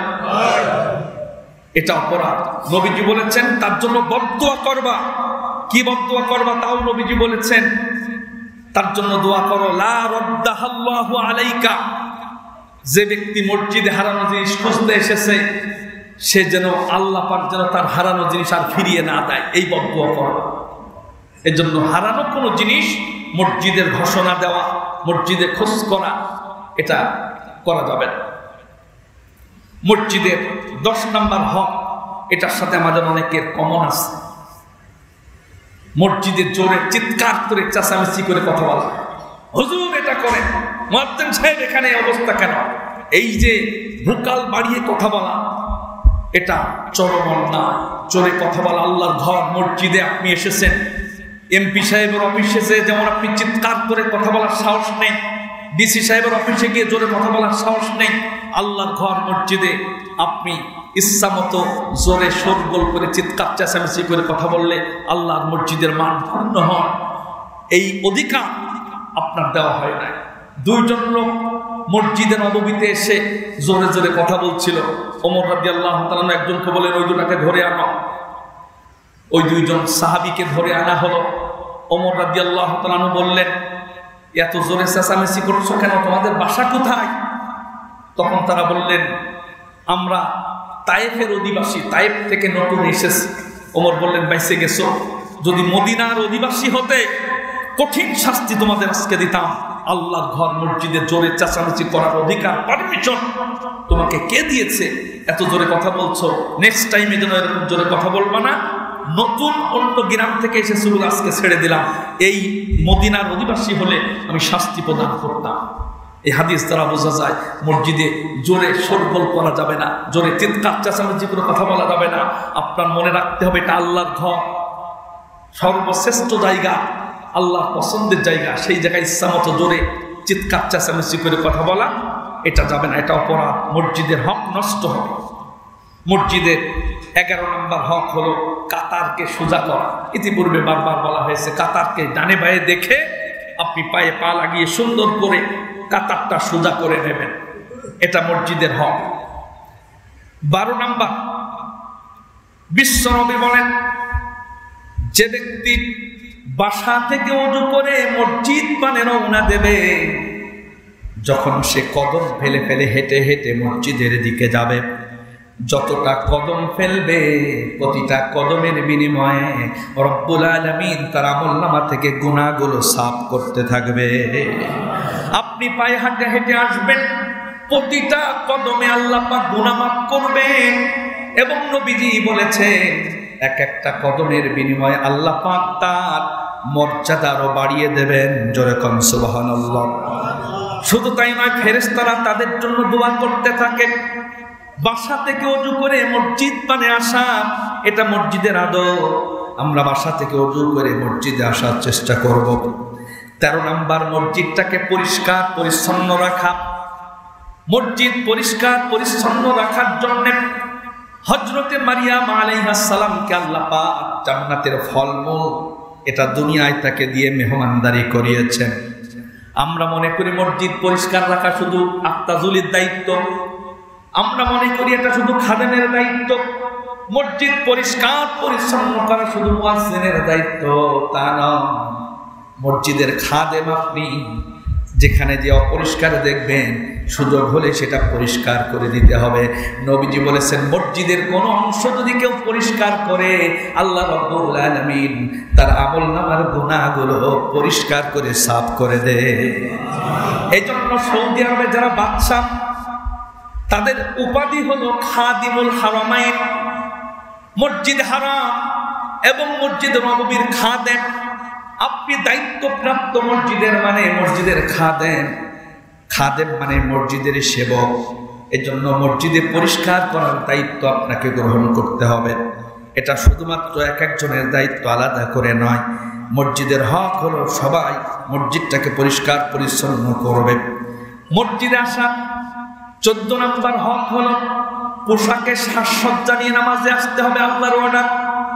এটা অপরাধ। নবীজি বলেছেন তার জন্য বদদুয়া করবা। কি বদদুয়া করবা তাও নবীজি বলেছেন, তার জন্য দোয়া করো লা রাদ্দাহাল্লাহু আলাইকা, যে ব্যক্তি মসজিদে হারানো জিনিস খুঁজতে এসেছে সে যেন আল্লাহ পাক যেন তার হারানো জিনিস আর ফিরিয়ে না দেয়, এই বদদুয়া করবা। এর জন্য হারানো কোনো জিনিস মসজিদের ঘোষণা দেওয়া, মসজিদে খোঁজ করা, এটা করা যাবে না। মসজিদের দশ নম্বর হক, এটার সাথে আমাদের অনেকের কমন আছে। মসজিদে জোরে চিৎকার করে চেঁচামেচি করে কথা বলা, হুজুর এটা করেন, মুয়াজ্জিন সাহেব এখানে অবস্থা কেন, এই যে ভোকাল বাড়িয়ে কথা বলা, এটা চরম অন্যায়। জোরে কথা বলা, আল্লাহর ঘর মসজিদে আপনি এসেছেন, এমপি সাহেবের অফিসে যেমন আপনি চিৎকার করে কথা বলার সাহস নেই, ডিসি সাহেবের অফিসে গিয়ে জোরে কথা বলার সাহস নেই, আল্লাহর ঘর মসজিদে আপনি ইচ্ছা মতো জোরে শোরগোল করে চিৎকার চেঁচামেচি করে কথা বললে আল্লাহর মসজিদের মান পূর্ণ হয়, এই অধিকার আপনার দেওয়া হয় না। দুইজন লোক মসজিদের নববীতে এসে জোরে জোরে কথা বলছিল, ওমর রাদিয়াল্লাহু তাআলা একজনকে বলেন ওই দুটাকে ধরে আনো। ওই দুইজন সাহাবীকে ধরে আনা হলো। ওমর রাদিয়াল্লাহু তাআলা বললেন এত জোরে চেঁচামেচি করছো কেন, তোমাদের বাসা কোথায়? তখন তারা বললেন আমরা তায়েফের অধিবাসী, তায়েফ থেকে নতুন এসেছি। ওমর বললেন বাইসে গেছো, যদি মদিনার অধিবাসী হতে কঠিন শাস্তি তোমাদের আজকে দিতাম। আল্লাহর ঘর মসজিদে জোরে চেঁচামেচি করার অধিকার, পারমিশন তোমাকে কে দিয়েছে? এত জোরে কথা বলছো, নেক্সট টাইমে যেন এরকম জোরে কথা বলবা না। নতুন অন্য গ্রাম থেকে এসেছে বলে আজকে ছেড়ে দিলাম, এই মদিনার অধিবাসী হলে আমি শাস্তি প্রদান করতাম। এই হাদিস দ্বারা বোঝা যায় মসজিদে জোরে শোরগোল করা যাবে না, জোরে চিৎকার চেঁচামেচি করে কথা বলা যাবে না। আপনার মনে রাখতে হবে এটা আল্লাহর ঘর, সর্বশ্রেষ্ঠ জায়গা, আল্লাহর পছন্দের জায়গা, সেই জায়গায় ইচ্ছা মতো জোরে চিৎকার চেঁচামেচি করে কথা বলা এটা যাবে না, এটা অপরাধ। মসজিদের হক নষ্ট হবে। মসজিদের এগারো নম্বর হক হলো কাতারকে সোজা করা। ইতিপূর্বে বারবার বলা হয়েছে কাতারকে ডানে বায়ে দেখে আপনি পায়ে পা লাগিয়ে সুন্দর করে কাতারটা সোজা করে নেবেন, এটা মসজিদের হক। বারো নম্বর, বিশ্বনবী বলেন যে ব্যক্তি বাসা থেকে ওযু করে মসজিদ পানে রওনা দেবে, যখন সে কদম ফেলে ফেলে হেঁটে হেঁটে মসজিদের দিকে যাবে, যতটা কদম ফেলবে প্রতিটা কদমের বিনিময়ে রব্বুল আলামিন তার আমলনামা থেকে গুনাহগুলো সাফ করতে থাকবে। আপনি পায়ে হাঁটে হেঁটে আসবেন, প্রতিটা কদমে আল্লাহ পাক গুনাহ মাফ করবেন। এবং নবীজি বলেছেন এক একটা কদমের বিনিময়ে আল্লাহ পাক তার মর্যাদা আরো বাড়িয়ে দেবেন। জোরে কোন সুবহানাল্লাহ। শুধু তাই নয়, ফেরেশতারা তাদের জন্য দোয়া করতে থাকে। বাসা থেকে ওযু করে মসজিদ পানে আসা, এটা মসজিদের আদব। আমরা বাসা থেকে ওযু করে মসজিদে আসার চেষ্টা করব। তেরো নাম্বার, মসজিদটাকে পরিষ্কার পরিচ্ছন্ন রাখা। মসজিদ পরিষ্কার পরিচ্ছন্ন রাখার জন্য হযরতে মারিয়াম আলাইহিস সালামকে আল্লাহ পাক জান্নাতের ফলমূল এটা দুনিয়ায় তাকে দিয়ে মেহমানদারি করিয়েছেন। আমরা মনে করি মসজিদ পরিষ্কার রাখা শুধু আত্তাজুলির দায়িত্ব, আমরা মনে করি এটা শুধু খাদেমের দায়িত্ব। মসজিদ পরিষ্কার পরিচ্ছন্ন করা শুধু মুয়াজ্জিনের দায়িত্ব, তা নয়। মসজিদের খাদেম আপনি যেখানে যে অপরিষ্কার দেখবেন, সুযোগ হলে সেটা পরিষ্কার করে দিতে হবে। নবীজি বলেছেন, মসজিদের কোনো অংশ যদি কেউ পরিষ্কার করে, আল্লাহ রাব্বুল আলামিন তার আমলনামার গুনাহগুলো পরিষ্কার করে সাফ করে দেয়। এই জন্য সৌদি আরবে যারা বাদশা, তাদের উপাধি হলো খাদিমুল হারামাইন। মসজিদ হারাম এবং মসজিদ নববীর খাদেম। আপনি দায়িত্বপ্রাপ্ত মসজিদের মানে মসজিদের খাদেম। খাদেম মানে মসজিদের সেবক। এজন্য মসজিদে পরিষ্কার করার দায়িত্ব আপনাকে গ্রহণ করতে হবে। এটা শুধুমাত্র এক একজনের দায়িত্ব, আলাদা করে নয়। মসজিদের হক হলো সবাই মসজিদটাকে পরিষ্কার পরিচ্ছন্ন করবে। মসজিদে আসা চোদ্দ নম্বর হক হলো পোশাকে সাজসজ্জা নিয়ে নামাজে আসতে হবে, আল্লাহর অর্ডার।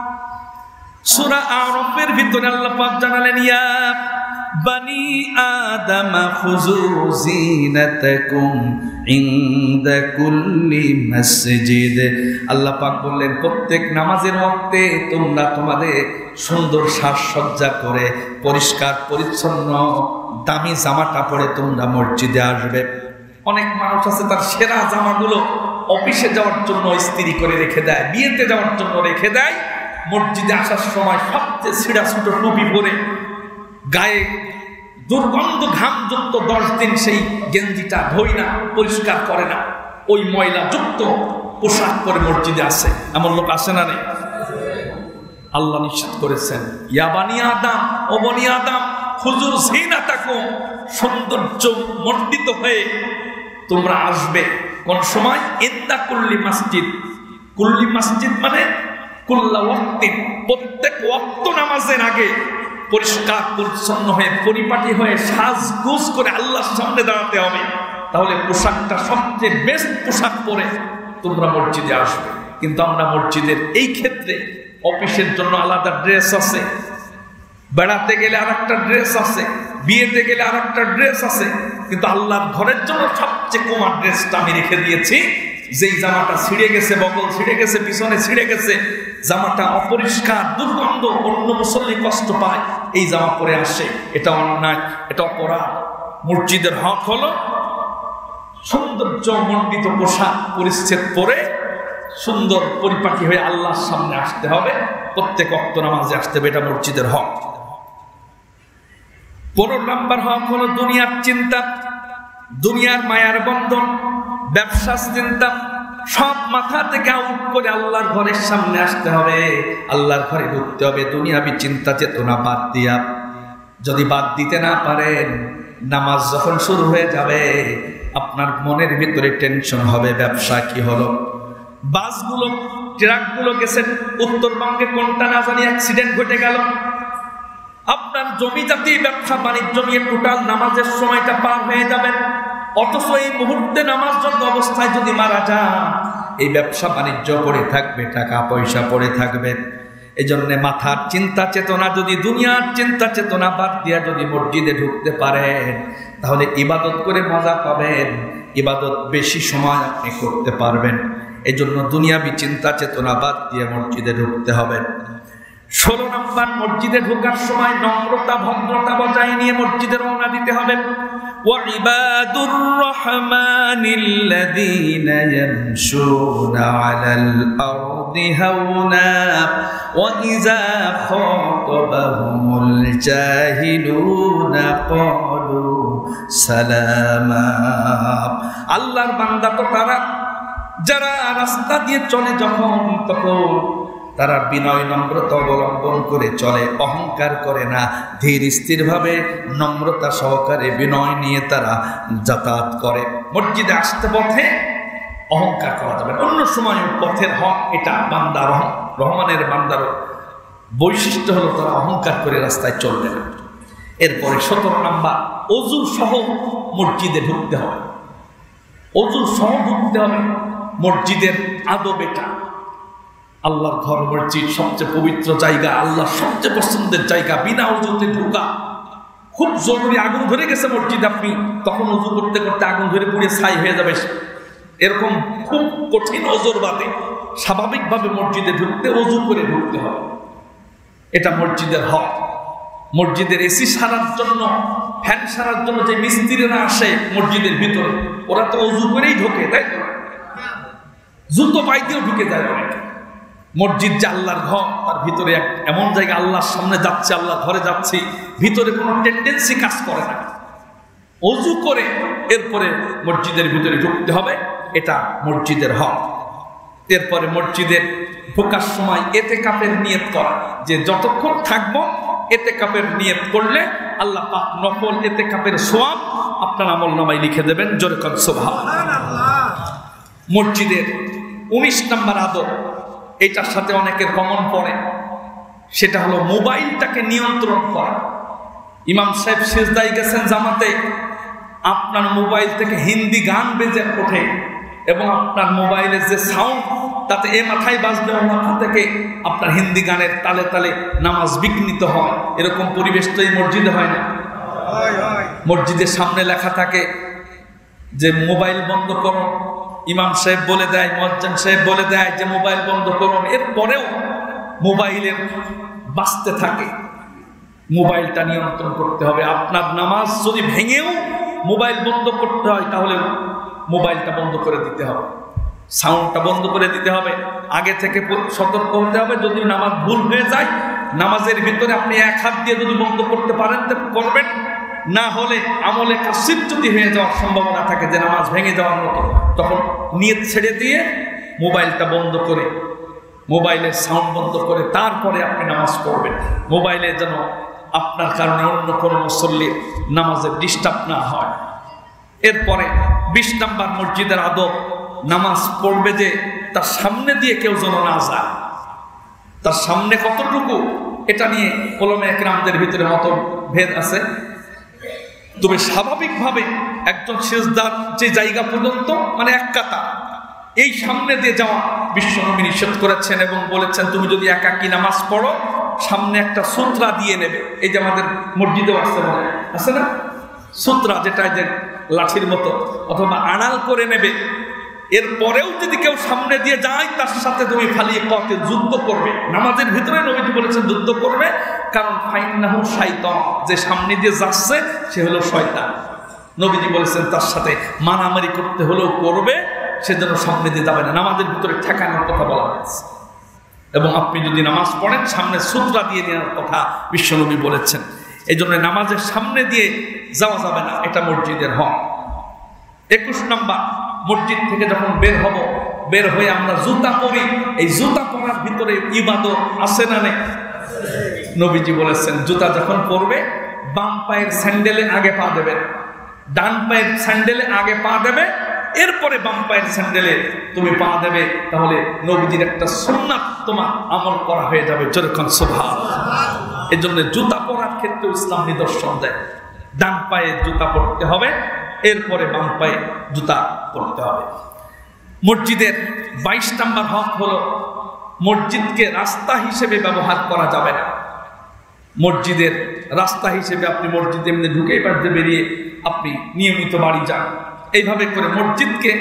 সূরা আরাফের ভিতরে আল্লাহ পাক জানালেন, ইয়া বানি আদম খুযু যিনাতাকুম ইনদা কুল্লি মসজিদ। আল্লাহ পাক বললেন, প্রত্যেক নামাজের ওয়াক্তে তোমরা তোমাদের সুন্দর সাজসজ্জা করে পরিষ্কার পরিচ্ছন্ন দামি জামাটা পরে তোমরা মসজিদে আসবে। অনেক মানুষ আছে তার সেরা জামাগুলো অফিসে যাওয়ার জন্য ইস্ত্রি করে রেখে দেয়, বিয়েতে যাওয়ার জন্য রেখে দেয়। মসজিদে আসার সময় সবচেয়ে ছিঁড়া ছুটো টুপি পরে গায়ে দুর্গন্ধ ঘামযুক্ত দশ দিন সেই গেঞ্জিটা ধোয় না, পরিষ্কার করে না, ওই ময়লা যুক্ত পোশাক পরে মসজিদে আসে। এমন লোক আসে না? নেই? আল্লাহ নিষেধ করেছেন, ইয়া বানি আদম, ও বনি আদম খুযু যিনাতাকুম, সৌন্দর্য মণ্ডিত হয়ে তোমরা আসবে। কোন সময়? ইনদা কুল্লি মসজিদ। কুল্লি মসজিদ মানে কুল্লা ওয়াক্তিন, প্রত্যেক ওয়াক্ত নামাজের আগে পরিষ্কার পরিচ্ছন্ন হয়ে পরিপাটি হয়ে সাজগোজ করে আল্লাহর সামনে দাঁড়াতে হবে। তাহলে পোশাকটা সবচেয়ে বেস্ট পোশাক পরে তোমরা মসজিদে আসবে। কিন্তু আমরা মসজিদের এই ক্ষেত্রে, অফিসের জন্য আলাদা ড্রেস আছে, বেড়াতে গেলে আর একটা ড্রেস আছে, বিয়েতে গেলে আর একটা ড্রেস আছে, কিন্তু আল্লাহর ঘরের জন্য সবচেয়ে কমা ড্রেসটা আমি রেখে দিয়েছি। যেই জামাটা ছিঁড়ে গেছে, বগল ছিঁড়ে গেছে, পিছনে ছিঁড়ে গেছে, জামাটা অপরিষ্কার, দুর্গন্ধ, অন্য মুসল্লি কষ্ট পায়, এই জামা পরে আসে, এটা অন্যায়, এটা অপরাধ। মসজিদের হক হলো সৌন্দর্য মণ্ডিত পোশাক পরিচ্ছেদ পরে সুন্দর পরিপাটি হয়ে আল্লাহর সামনে আসতে হবে, প্রত্যেক ওয়াক্ত নামাজে আসতে হবে, এটা মসজিদের হক। পনেরো নাম্বার হক হলো দুনিয়ার চিন্তা, দুনিয়ার মায়ার বন্ধন, ব্যবসার চিন্তা সব মাথা থেকে আউট করে আল্লাহর ঘরের সামনে আসতে হবে, আল্লাহর ঘরে ঢুকতে হবে। দুনিয়াবি চিন্তা চেতনা বাদ দিয়া, যদি বাদ দিতে না পারেন, নামাজ যখন শুরু হয়ে যাবে আপনার মনের ভিতরে টেনশন হবে, ব্যবসা কি হলো। বাসগুলো, ট্রাকগুলো গেছে উত্তরবঙ্গে, কোনটা না জানি অ্যাক্সিডেন্ট ঘটে গেল। আপনার জমি জাতি ব্যবসা বাণিজ্য নিয়ে টোটাল নামাজের সময়টা পার হয়ে যাবেন, অথচ এই মুহূর্তে নামাজরত অবস্থায় যদি মারা যান, এই ব্যবসা বাণিজ্য পড়ে থাকবে, টাকা পয়সা পড়ে থাকবে। এই জন্যে মাথার চিন্তা চেতনা, যদি দুনিয়ার চিন্তা চেতনা বাদ দিয়া যদি মসজিদে ঢুকতে পারেন, তাহলে ইবাদত করে মজা পাবেন, ইবাদত বেশি সময় আপনি করতে পারবেন। এই জন্য দুনিয়াবি চিন্তা চেতনা বাদ দিয়ে মসজিদে ঢুকতে হবে। ষোলো নম্বর, মসজিদে ঢোকার সময় নম্রতা ভদ্রতা বজায় নিয়ে মসজিদে রওনা দিতে হবে। وعباد الرحمن الذين يمشون على الأرض هونا وإذا خاطبهم الجاهلون قالوا سلاما। আল্লাহর বান্দা তো তারা যারা রাস্তা দিয়ে চলে যখন, তখন তারা বিনয় নম্রতা অবলম্বন করে চলে, অহংকার করে না, ধীর স্থিরভাবে নম্রতা সহকারে বিনয় নিয়ে তারা যাতায়াত করে। মসজিদে আসতে পথে অহংকার করা যাবে, অন্য সময় পথের হক এটা বান্দা রহম রহমানের বান্দার বৈশিষ্ট্য হলো তারা অহংকার করে রাস্তায় চলবে না। এরপরে সতেরো নাম্বার, অজু সহ মসজিদে ঢুকতে হবে। অজু সহ ঢুকতে হবে মসজিদের আদব এটা। আল্লাহর ঘর মসজিদ সবচেয়ে পবিত্র জায়গা, আল্লাহর সবচেয়ে পছন্দের জায়গা। বিনা অজুতে ঢোকা খুব জরুরি। আগুন ধরে গেছে মসজিদ, আপনি তখন অজু করতে করতে আগুন ধরে পুড়ে ছাই হয়ে যাবে, এরকম খুব কঠিন অজুর বাদে স্বাভাবিকভাবে মসজিদে ঢুকতে অজু করে ঢুকতে হবে, এটা মসজিদের হক। মসজিদের এসি সারার জন্য, ফ্যান সারার জন্য যে মিস্ত্রিরা আসে মসজিদের ভিতরে, ওরা তো অজু করেই ঢোকে, তাই তো? জুতো পাই দিয়েও ঢুকে যায় অনেকে। মসজিদ যে আল্লাহর ঘর, তার ভিতরে এমন জায়গা, আল্লাহর সামনে যাচ্ছে, আল্লাহর ঘরে যাচ্ছি, ভিতরে কোনো টেন্ডেন্সি কাজ করে না। অজু করে এরপরে মসজিদের ভিতরে ঢুকতে হবে, এটা মসজিদের হক। এরপরে মসজিদের ঢোকার সময় এতেকাফের নিয়ত করা, যে যতক্ষণ থাকবো এতেকাফের নিয়ত করলে আল্লাহ পাক নফল এতেকাফের সওয়াব আপনার আমলনামায় লিখে দেবেন। জোরে কোন সুবহানাল্লাহ। মসজিদের উনিশ নম্বর আদব, এটার সাথে অনেকের কমন পড়ে, সেটা হলো মোবাইলটাকে নিয়ন্ত্রণ করা। ইমাম সাহেব সিজদায় গেছেন জামাতে, আপনার মোবাইল থেকে হিন্দি গান বেজে ওঠে এবং আপনার মোবাইলের যে সাউন্ড, তাতে এ মাথায় বাজলে ও মাথা থেকে আপনার হিন্দি গানের তালে তালে নামাজ বিঘ্নিত হয়। এরকম পরিবেশ তো এই মসজিদে হয় না। মসজিদের সামনে লেখা থাকে যে মোবাইল বন্ধ করুন, ইমাম সাহেব বলে দেয়, মুয়াজ্জিন সাহেব বলে দেয় যে মোবাইল বন্ধ করুন, এরপরেও মোবাইলের বাজতে থাকে। মোবাইলটা নিয়ন্ত্রণ করতে হবে। আপনার নামাজ যদি ভেঙেও মোবাইল বন্ধ করতে হয়, তাহলে মোবাইলটা বন্ধ করে দিতে হবে, সাউন্ডটা বন্ধ করে দিতে হবে, আগে থেকে সতর্ক হতে হবে। যদি নামাজ ভুল হয়ে যায়, নামাজের ভিতরে আপনি এক হাত দিয়ে যদি বন্ধ করতে পারেন তো করবেন, না হলে আমলে কাসির যদি হয়ে যাওয়ার সম্ভাবনা থাকে যে নামাজ ভেঙে যাওয়ার মতো, তখন নিয়ত ছেড়ে দিয়ে মোবাইলটা বন্ধ করে, মোবাইলের সাউন্ড বন্ধ করে তারপরে আপনি নামাজ পড়বেন। মোবাইলে যেন আপনার কারণে অন্য কোনো মুসল্লির নামাজের ডিস্টার্ব না হয়। এরপরে বিশ নাম্বার মসজিদের আদব, নামাজ পড়বে যে তার সামনে দিয়ে কেউ যেন না যায়। তার সামনে কতটুকু, এটা নিয়ে উলামা একরামদের ভিতরে মতভেদ আছে। তবে স্বাভাবিকভাবে একজন সিজদার যে জায়গা পর্যন্ত, মানে এক কাতা, এই সামনে দিয়ে যাওয়া বিশ্বনবী নিষেধ করেছেন এবং বলেছেন তুমি যদি একাকী নামাজ পড়ো সামনে একটা সূত্রা দিয়ে নেবে। এই যে আমাদের মসজিদেও আসতে বলে আছে না সূত্রা, যেটা যে লাঠির মতো, অথবা আড়াল করে নেবে। এরপরেও যদি কেউ সামনে দিয়ে যায়, তার সাথে তুমি ফালিয়ে কতে যুদ্ধ করবে। নামাজের ভিতরে নবীজি বলেছেন যুদ্ধ করবে, কারণ ফাইন্নাহু শাইতান, যে সামনে দিয়ে যাচ্ছে সে হলো শয়তান। নবীজি বলেছেন তার সাথে মারামারি করতে হলেও করবে, সেজন্য সামনে দিয়ে যাবে না। নামাজের ভিতরে ঠেকানোর কথা বলা হয়েছে। এবং আপনি যদি নামাজ পড়েন, সামনে সূত্রা দিয়ে নেওয়ার কথা বিশ্বনবী বলেছেন। এই জন্য নামাজের সামনে দিয়ে যাওয়া যাবে না, এটা মসজিদের হক। একুশ নম্বর, মসজিদ থেকে যখন বের হব, বের হয়ে আমরা জুতা পরি, এই জুতা পরার ভিতরে ইবাদত আছে না নেই? নবীজি বলেছেন জুতা যখন পরবে, বাম পায়ের স্যান্ডেলে আগে পা দেবে, ডান পায়ের স্যান্ডেলে আগে পা দেবে, এরপরে বাম পায়ের স্যান্ডেলে তুমি পা দেবে। তাহলে নবীজির একটা সুন্নাত তোমার আমল করা হয়ে যাবে। যেরকম সুবহানাল্লাহ। এই জন্য জুতা পরার ক্ষেত্রে ইসলাম নিদর্শন দেয়, ডান পায়ে জুতা পরতে হবে, এরপরে বাম পায়ে জুতা পরতে হবে। মসজিদের বাইশ নম্বর হক হলো মসজিদকে রাস্তা হিসেবে ব্যবহার করা যাবে না। মসজিদের রাস্তা হিসেবে আপনি মসজিদে এমনি ঢুকেই পারতে বেরিয়ে আপনি নিয়মিত বাড়ি যান, এইভাবে করে মসজিদকে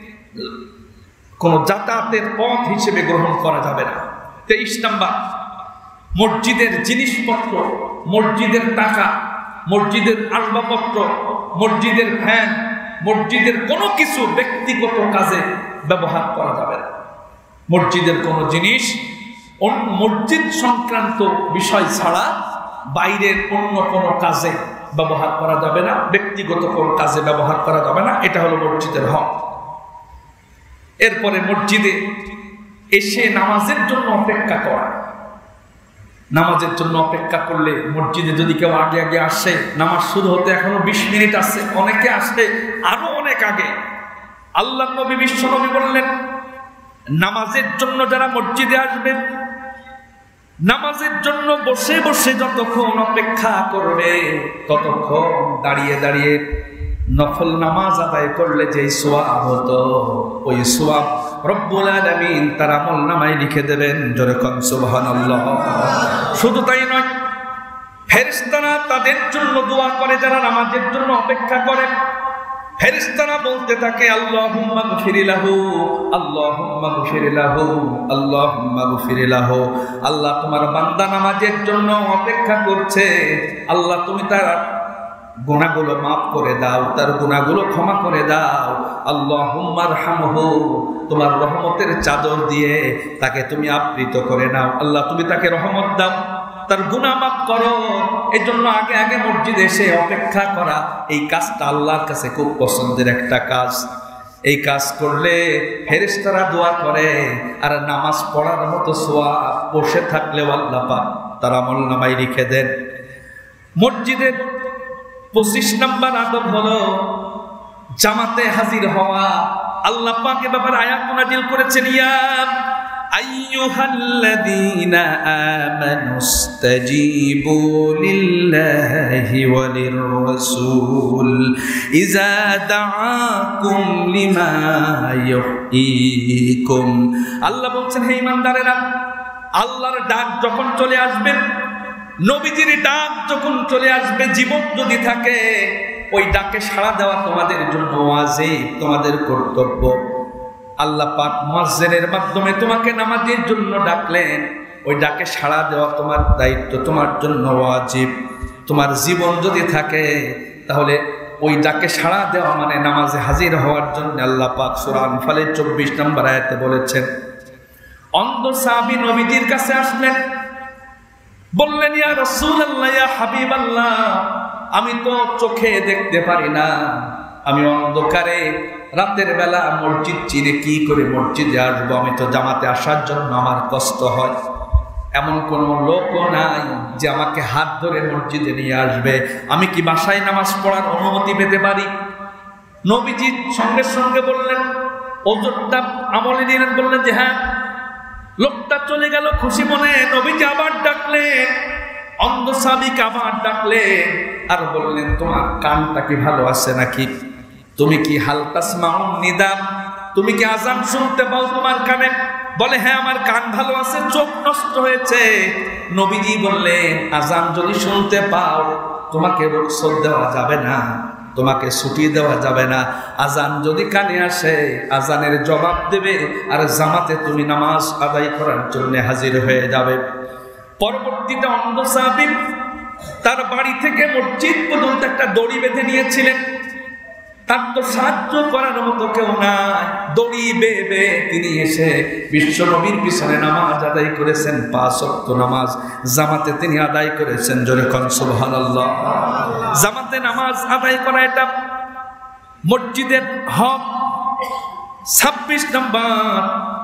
কোনো যাতায়াতের পথ হিসেবে গ্রহণ করা যাবে না। তেইশ নম্বর, মসজিদের জিনিসপত্র, মসজিদের টাকা, মসজিদের আসবাবপত্র, মসজিদের ফ্যান, মসজিদের কোনো কিছু ব্যক্তিগত কাজে ব্যবহার করা যাবে না। মসজিদের কোনো জিনিস মসজিদ সংক্রান্ত বিষয় ছাড়া বাইরের অন্য কোনো কাজে ব্যবহার করা যাবে না, ব্যক্তিগত কোনো কাজে ব্যবহার করা যাবে না। এটা হলো মসজিদের হক। এরপরে মসজিদে এসে নামাজের জন্য অপেক্ষা করা। নামাজের জন্য অপেক্ষা করলে মসজিদে যদি কেউ আগে আগে আসে, নামাজ শুরু হতে এখনো বিশ মিনিট আছে, অনেকে আসে আরো অনেক আগে। আল্লাহ নবী বিশ্ব নবী বললেন, নামাজের জন্য যারা মসজিদে আসবে, নামাজের জন্য বসে বসে যতক্ষণ অপেক্ষা করবে, ততক্ষণ দাঁড়িয়ে দাঁড়িয়ে নফল নামাজ আদায় করলে যে সোয়াব হতো, ওই সোয়াব রব্বুল আলামিন তার আমলনামায় লিখে দেবেন। জোরে কোন সুবহানাল্লাহ। শুধু তাই নয়, ফেরেশতারা তাদের জন্য দোয়া করে যারা নামাজের জন্য অপেক্ষা করে। ফেরেশতারা বলতে থাকে, আল্লাহুম্মা গফির লাহু, আল্লাহুম্মা গফির লাহু, আল্লাহুম্মা গফির লাহু। আল্লাহ তোমার বান্দা নামাজের জন্য অপেক্ষা করছে, আল্লাহ তুমি তার গুনাহগুলো মাফ করে দাও, তার গুনাহগুলো ক্ষমা করে দাও। আল্লাহুম্মা আরহামহু, তোমার রহমতের চাদর দিয়ে তাকে তুমি আবৃত করে নাও। আল্লাহ তুমি তাকে রহমত দাও, তার গুনাহ মাফ করো। এই জন্য আগে আগে মসজিদে এসে অপেক্ষা করা, এই কাজটা আল্লাহর কাছে খুব পছন্দের একটা কাজ। এই কাজ করলে ফেরেশতারা দোয়া করে, আর নামাজ পড়ার মতো সওয়াব বসে থাকলেও আল্লাহ পাক তার আমলনামায় লিখে দেন। মসজিদের পঁচিশ নম্বর আদব হলো জামাতে হাজির হওয়া। আল্লাহ পাক এ ব্যাপারে আয়াত নাযিল করেছেন, ইয়া আইয়ুহাল্লাযীনা আমানুস্তাজীবু লিল্লাহি ওয়া লির-রাসূল ইযা দাআকুম লিমা ইউহয়িকুম। আল্লাহ বলছেন, হে ঈমানদারেরা, আল্লাহর ডাক যখন চলে আসবে, নবীজির ডাক যখন চলে আসবে, জীবন যদি থাকে, ওই ডাকে সাড়া দেওয়া তোমাদের জন্য ওয়াজিব, তোমাদের কর্তব্য। আল্লাহ পাক মুয়াজ্জিনের মাধ্যমে তোমাকে নামাজের জন্য ডাকলেন, ওই ডাকে সাড়া দেওয়া তোমার দায়িত্ব, তোমার জন্য ওয়াজিব। তোমার জীবন যদি থাকে, তাহলে ওই ডাকে সাড়া দেওয়া মানে নামাজে হাজির হওয়ার জন্য আল্লাহ পাক সূরা আনফালের চব্বিশ নম্বর আয়াতে বলেছেন। অন্ধ সাহাবী নবীজির কাছে আসলেন, বললেন, ইয়া রাসূলুল্লাহ, ইয়া হাবিবাল্লাহ, আমি তো চোখে দেখতে পারি না, আমি অন্ধকারে রাতের বেলা মসজিদ চিনে কি করে মসজিদে আসবো? আমি তো জামাতে আসার জন্য আমার কষ্ট হয়। এমন কোনো লোকও নাই যে আমাকে হাত ধরে মসজিদে নিয়ে আসবে। আমি কি বাসায় নামাজ পড়ার অনুমতি পেতে পারি? নবীজি সঙ্গে সঙ্গে বললেন, ওজরটা আমলে নিলেন, বললেন যে হ্যাঁ। লোকটা চলে গেল খুশি মনে। নবীজি আবার ডাকলেন, অন্ধ সাহাবীকে আবার ডাকলেন, আর বললেন, তোমার কানটা কি ভালো আছে নাকি? তুমি কি হাল তাসমাউন নিদাম, তুমি কি আযান শুনতে পাও তোমার কানে? বলে, হ্যাঁ আমার কান ভালো আছে, চোখ নষ্ট হয়েছে। নবীজি বললেন, আযান যদি শুনতে পাও, তোমাকে রুখসত দেওয়া যাবে না, তোমাকে ছুটি দেওয়া যাবে না। আযান যদি কানে আসে, আযানের জবাব দেবে, আর জামাতে তুমি নামাজ আদায় করার জন্য হাজির হয়ে যাবে। পরবর্তীতে অন্ধ সাহাবী তার বাড়ি থেকে মসজিদ পর্যন্ত একটা দড়ি বেঁধে নিয়েছিলেন। তার তো সাহায্য করার মতো কেউ নাই। দড়ি বেয়ে বেয়ে তিনি এসে বিশ্ব নবীর পিছনে নামাজ আদায় করেছেন, পাঁচ ওয়াক্ত নামাজ জামাতে তিনি আদায় করেছেন। জোরে কোন সুবহানাল্লাহ। জামাতে নামাজ আদায় করা এটা মসজিদের হক। ছাব্বিশ নম্বর,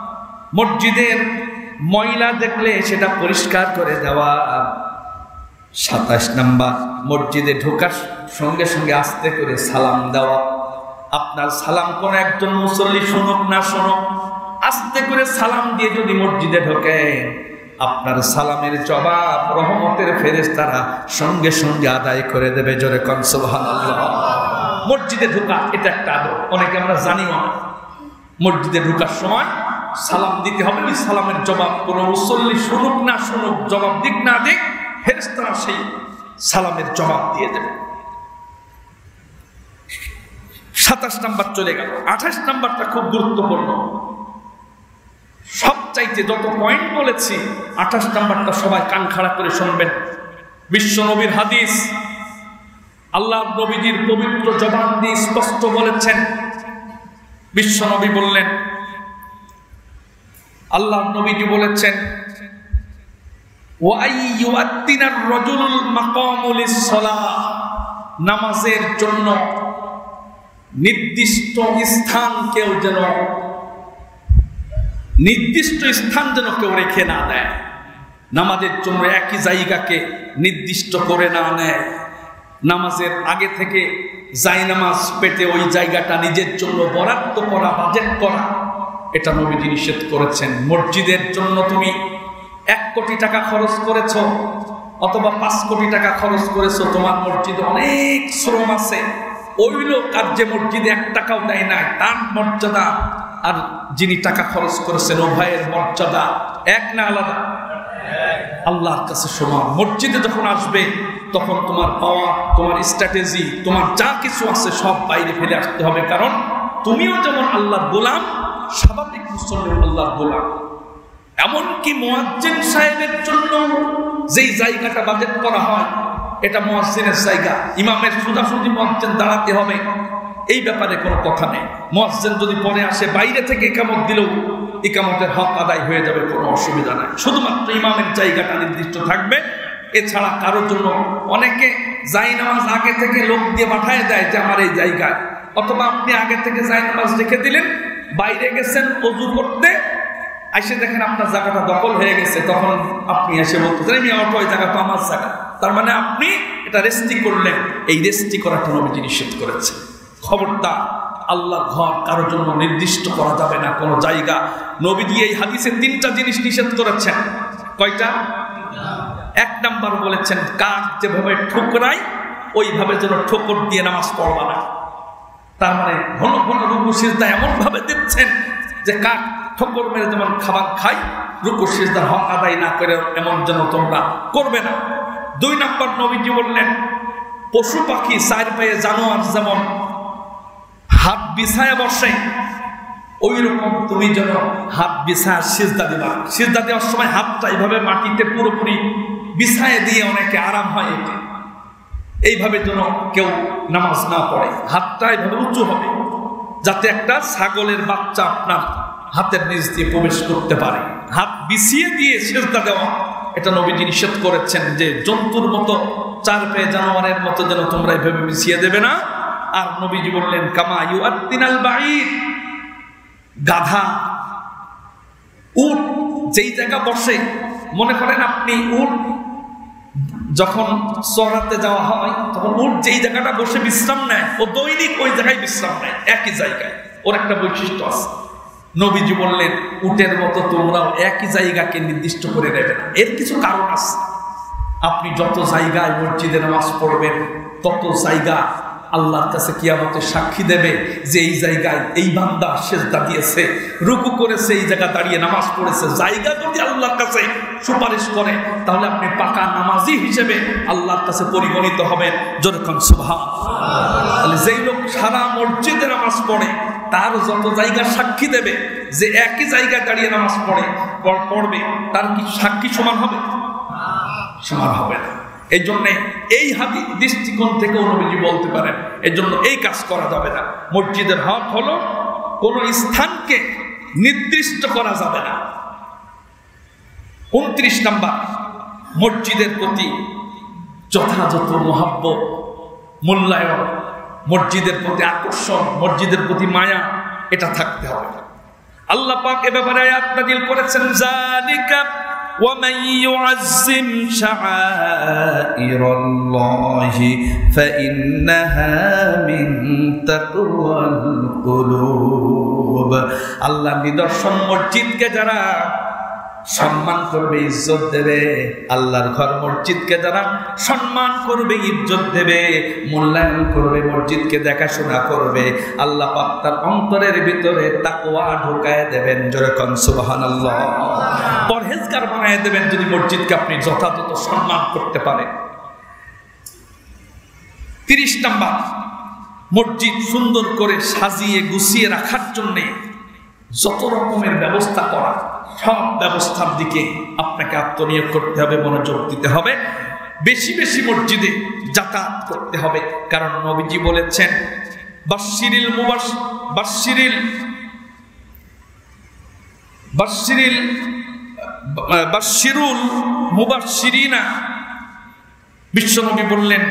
মসজিদের ময়লা দেখলে সেটা পরিষ্কার করে দেওয়া। সাতাশ নাম্বার, মসজিদে ঢোকার সঙ্গে সঙ্গে আস্তে করে সালাম দেওয়া। আপনার সালাম কোন একজন মুসল্লি শুনুক না শুনুক, আস্তে করে সালাম দিয়ে যদি মসজিদে ঢোকেন, আপনার সালামের জবাব রহমতের ফেরেশতারা সঙ্গে সঙ্গে আদায় করে দেবে। জোরে কোন সুবহানাল্লাহ। মসজিদে ঢোকা এটা একটা আদব, অনেকে আমরা জানিও না। মসজিদে ঢোকার সময় সালাম দিতে হবে। ওই সালামের জবাব কোনো মুসল্লি শুনুক না শুনুক, জবাব দিক না দিক, ফেরেশতারা সেই সালামের জবাব দিয়ে দেবে। সাতাশ নাম্বার চলে গেল। আঠাশ নাম্বারটা খুব গুরুত্বপূর্ণ। সবচাইতে যত পয়েন্ট বলেছি, আঠাশ নাম্বারটা সবাই কান খাড়া করে শুনবেন। বিশ্ব নবীর হাদিস, আল্লাহ নবীজির পবিত্র জবান দিয়ে স্পষ্ট বলেছেন। বিশ্ব নবী বললেন, আল্লাহ নবীজি বলেছেন, ওয়াইয়ুআত্তিনার রাজুলুল মাকামু লিস-সালাহ, নামাজের জন্য নির্দিষ্ট স্থান কেউ যেন নির্দিষ্ট স্থান যেন কেউ রেখে না দেয়, নামাজের জন্য একই জায়গাকে নির্দিষ্ট করে না নেয়, নামাজের আগে থেকে জায়নামাজ পেতে ওই জায়গাটা নিজের জন্য বরাদ্দ করা, বাজেট করা, এটা নবীজি নিষেধ করেছেন। মসজিদের জন্য তুমি এক কোটি টাকা খরচ করেছ অথবা পাঁচ কোটি টাকা খরচ করেছো, তোমার মসজিদে অনেক শ্রম আছে, ওই লোক আর যে মসজিদে এক টাকাও দেয় না, তার মর্যাদা আর যিনি টাকা খরচ করেছেন উভয়ের মর্যাদা এক না আলাদা? আল্লাহর কাছে সমান। মসজিদে যখন আসবে তখন তোমার পাওয়ার, তোমার স্ট্র্যাটেজি, তোমার যা কিছু আছে সব বাইরে ফেলে আসতে হবে, কারণ তুমিও যেমন আল্লাহর গোলাম, স্বাভাবিক মুসল্লি আল্লাহর গোলাম। এমনকি মুয়াজ্জিন সাহেবের জন্য যেই জায়গাটা বাজেট করা হয় এটা মুয়াজ্জিনের জায়গা, ইমামের সোজাসুজি মুয়াজ্জিন দাঁড়াতে হবে, এই ব্যাপারে কোনো কথা নেই। মুয়াজ্জিন যদি পরে আসে বাইরে থেকে ইকামত দিলেও ইকামতের হক আদায় হয়ে যাবে, কোনো অসুবিধা নাই। শুধুমাত্র ইমামের জায়গাটা নির্দিষ্ট থাকবে, এছাড়া কারোর জন্য অনেকে জায়নামাজ আগে থেকে লোক দিয়ে পাঠায় দেয় যে আমার এই জায়গায়, অথবা আপনি আগে থেকে জায়নামাজ রেখে দিলেন, বাইরে গেছেন ওযু করতে, এসে দেখেন আপনার জায়গাটা দখল হয়ে গেছে, তখন আপনি এসে বলতেছেন আমি অটো, ওই জায়গা তো আমার জায়গা, তার মানে আপনি এটা রেস্ট্রি করলেন। এই রেস্ট্রি করাটা নবীজি নিষেধ করেছে। খবরদার, আল্লাহর ঘর কারোর জন্য নির্দিষ্ট করা যাবে না কোনো জায়গা। নবীজি এই হাদিসে তিনটা জিনিস নিষেধ করেছেন। কয়টা? এক নাম্বার বলেছেন কাঠ যেভাবে ঠোকরায় ওইভাবে যেন ঠোকর দিয়ে নামাজ পড়বা না। তার মানে ঘন ঘন রুকু সিজদা এমন ভাবে দিচ্ছেন যে কাঠ ঠোকর মেরে যেমন খাবার খাই, রুকু সিজদার হক আদায় না করে এমন যেন তোমরা করবে না। দুই নাম্বার নবীজি বললেন পশু পাখি চার পায়ে জানোয়ার যেমন হাত বিছায় বসে, ওই রকম তুমি যেন হাত বিছায় সিজদা দিবা। সিজদা দেওয়ার সময় হাতটা এইভাবে মাটিতে পুরোপুরি বিছায় দিয়ে অনেকে আরাম হয়, এটি এইভাবে যেন কেউ নামাজ না পড়ে, হাতটা এইভাবে উঁচু হবে যাতে একটা ছাগলের বাচ্চা আপনার হাতের নিচ দিয়ে প্রবেশ করতে পারে। হাত বিছিয়ে দিয়ে সিজদা দেওয়া এটা নবীজি নিষেধ করেছেন, যে জন্তুর মতো চার পায়ে জানোয়ারের মতো যেন তোমরা এইভাবে বিছিয়ে দেবে না। আর নবীজি বললেন কামা ইউআদ্দিনাল বাঈর, গাধা উট যেই জায়গা বসে, মনে করেন আপনি উট যখন চড়াতে যাওয়া হয় তখন উট যেই জায়গাটা বসে বিশ্রাম নেয়, ও দৈনিক ওই জায়গায় বিশ্রাম নেয়, একই জায়গায়, ওর একটা বৈশিষ্ট্য আছে। নবীজি বললেন উটের মতো তোমরাও একই জায়গাকে নির্দিষ্ট করে নেবে না, এর কিছু কারণ আছে। আপনি যত জায়গায় মসজিদে নামাজ পড়বেন তত জায়গা আল্লাহর কাছে কিয়ামতে সাক্ষী দেবে যে এই জায়গায় এই বান্দা সিজদা দিয়েছে, রুকু করেছে, এই জায়গা দাঁড়িয়ে নামাজ পড়েছে। জায়গা যদি আল্লাহর কাছে সুপারিশ করে তাহলে আপনি পাকা নামাজি হিসেবে আল্লাহর কাছে পরিগণিত হবেন। যেরকম সুবহানাল্লাহ। তাহলে যেই লোক সারা মসজিদে নামাজ পড়ে তার যত জায়গা সাক্ষী দেবে যে একই জায়গায় দাঁড়িয়ে নামাজ পড়ে পড়বে, তার কি সাক্ষী সমান হবে? সমান হবে না। এই জন্য এই হাদিস দৃষ্টিকোণ থেকেও নবীজি বলতে পারেন এই জন্য এই কাজ করা যাবে না। মসজিদের হক হলো কোন স্থানকে নির্দিষ্ট করা যাবে না। উনত্রিশ নাম্বার, মসজিদের প্রতি যথাযথ মহাব্বত, মূল্যায়ন, মসজিদের প্রতি আকর্ষণ, মসজিদের প্রতি মায়া, এটা থাকতে হবে। আল্লাহ পাক এ ব্যাপারে আয়াত নাযিল করেছেন যালিকা ومن يعظم شعائر الله فإنها من تقوى القلوب। আল্লাহ নিদর্শন মসজিদকে যারা সম্মান করবে, ইজ্জত দেবে, আল্লাহর ঘর মসজিদকে যারা সম্মান করবে, ইজ্জত দেবে, মূল্যায়ন করবে, মসজিদকে দেখাশোনা করবে, আল্লাহ পাক তার অন্তরের ভিতরে তাকওয়া ঢুকায় দেবেন। যেরকম সুবহানাল্লাহ, পরহেজগার বানায় দেবেন যদি মসজিদকে আপনি যথাযথ সম্মান করতে পারেন। তিরিশ নাম্বার, মসজিদ সুন্দর করে সাজিয়ে গুছিয়ে রাখার জন্যে যত রকমের ব্যবস্থা করা, সব ব্যবস্থার দিকে আপনাকে আত্মনিয়োগ করতে হবে, মনোযোগ দিতে হবে, বেশি বেশি মসজিদে যাতায়াত করতে হবে। কারণ নবীজি বলেছেন বাশশিরিল মুবাশ বাশশিরিল বাশশিরিল বাশশিরুল মুবাশশিরিনা, বিশ্বনবী বললেন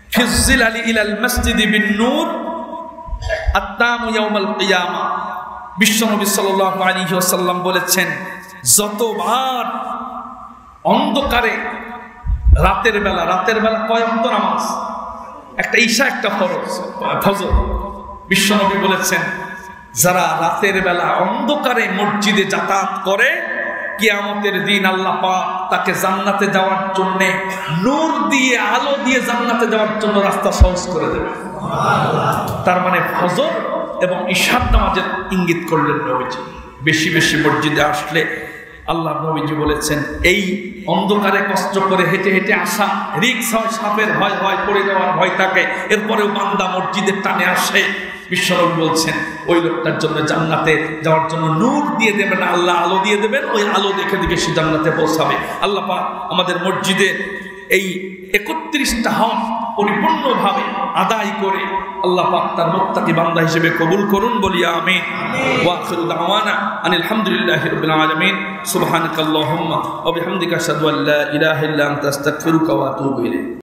ফিজ্জিলালি ইলাল মসজিদি বিন নূর আত্তামু ইয়াউমাল কিয়ামা, বিশ্বনবী সাল্লাল্লাহু আলাইহি ওয়াসাল্লাম বলেছেন, যতবার অন্ধকারে রাতের বেলা রাতের বেলা কয় ওয়াক্ত নামাজ? একটা ঈশা, একটা ফরজ, ফজর। বিশ্বনবী বলেছেন, যারা রাতের বেলা অন্ধকারে মসজিদে যাতায়াত করে, কিয়ামতের দিন আল্লাহ পাক তাকে জান্নাতে যাওয়ার জন্য নূর দিয়ে, আলো দিয়ে জান্নাতে যাওয়ার জন্য রাস্তা সহজ করে দেবে। তার মানে ফজর এবং ঈশার নামাজের ইঙ্গিত করলেন নবীজি। বেশি বেশি মসজিদে আসলে আল্লাহ নবীজি বলেছেন, এই অন্ধকারে কষ্ট করে হেঁটে হেঁটে আসা, রিক্স হয়, সাপের ভয় হয়, পড়ে যাওয়ার ভয় থাকে, এরপরেও বান্দা মসজিদের টানে আসে, বিশ্বনবী বলছেন ওই লোকটার জন্য জান্নাতে যাওয়ার জন্য নূর দিয়ে দেবেন আল্লাহ, আলো দিয়ে দেবেন, ওই আলো দেখে দেখে সে জান্নাতে পৌঁছাবে। আল্লাহ পাক আমাদের মসজিদে এই একত্রিশটা হক পরিপূর্ণভাবে আদায় করে আল্লাহ পাক তার মুত্তাকি বান্দা হিসেবে কবুল করুন, বলি আমিন। ওয়া আখিরু দাওয়ানা আনিল হামদুলিল্লাহি রাব্বিল আলামিন। সুবহানাকাল্লাহুম্মা ওয়া বিহামদিকা আশহাদু আল্লা ইলাহা ইল্লা আনতা আস্তাগফিরুকা ওয়া আতুবু ইলাইক।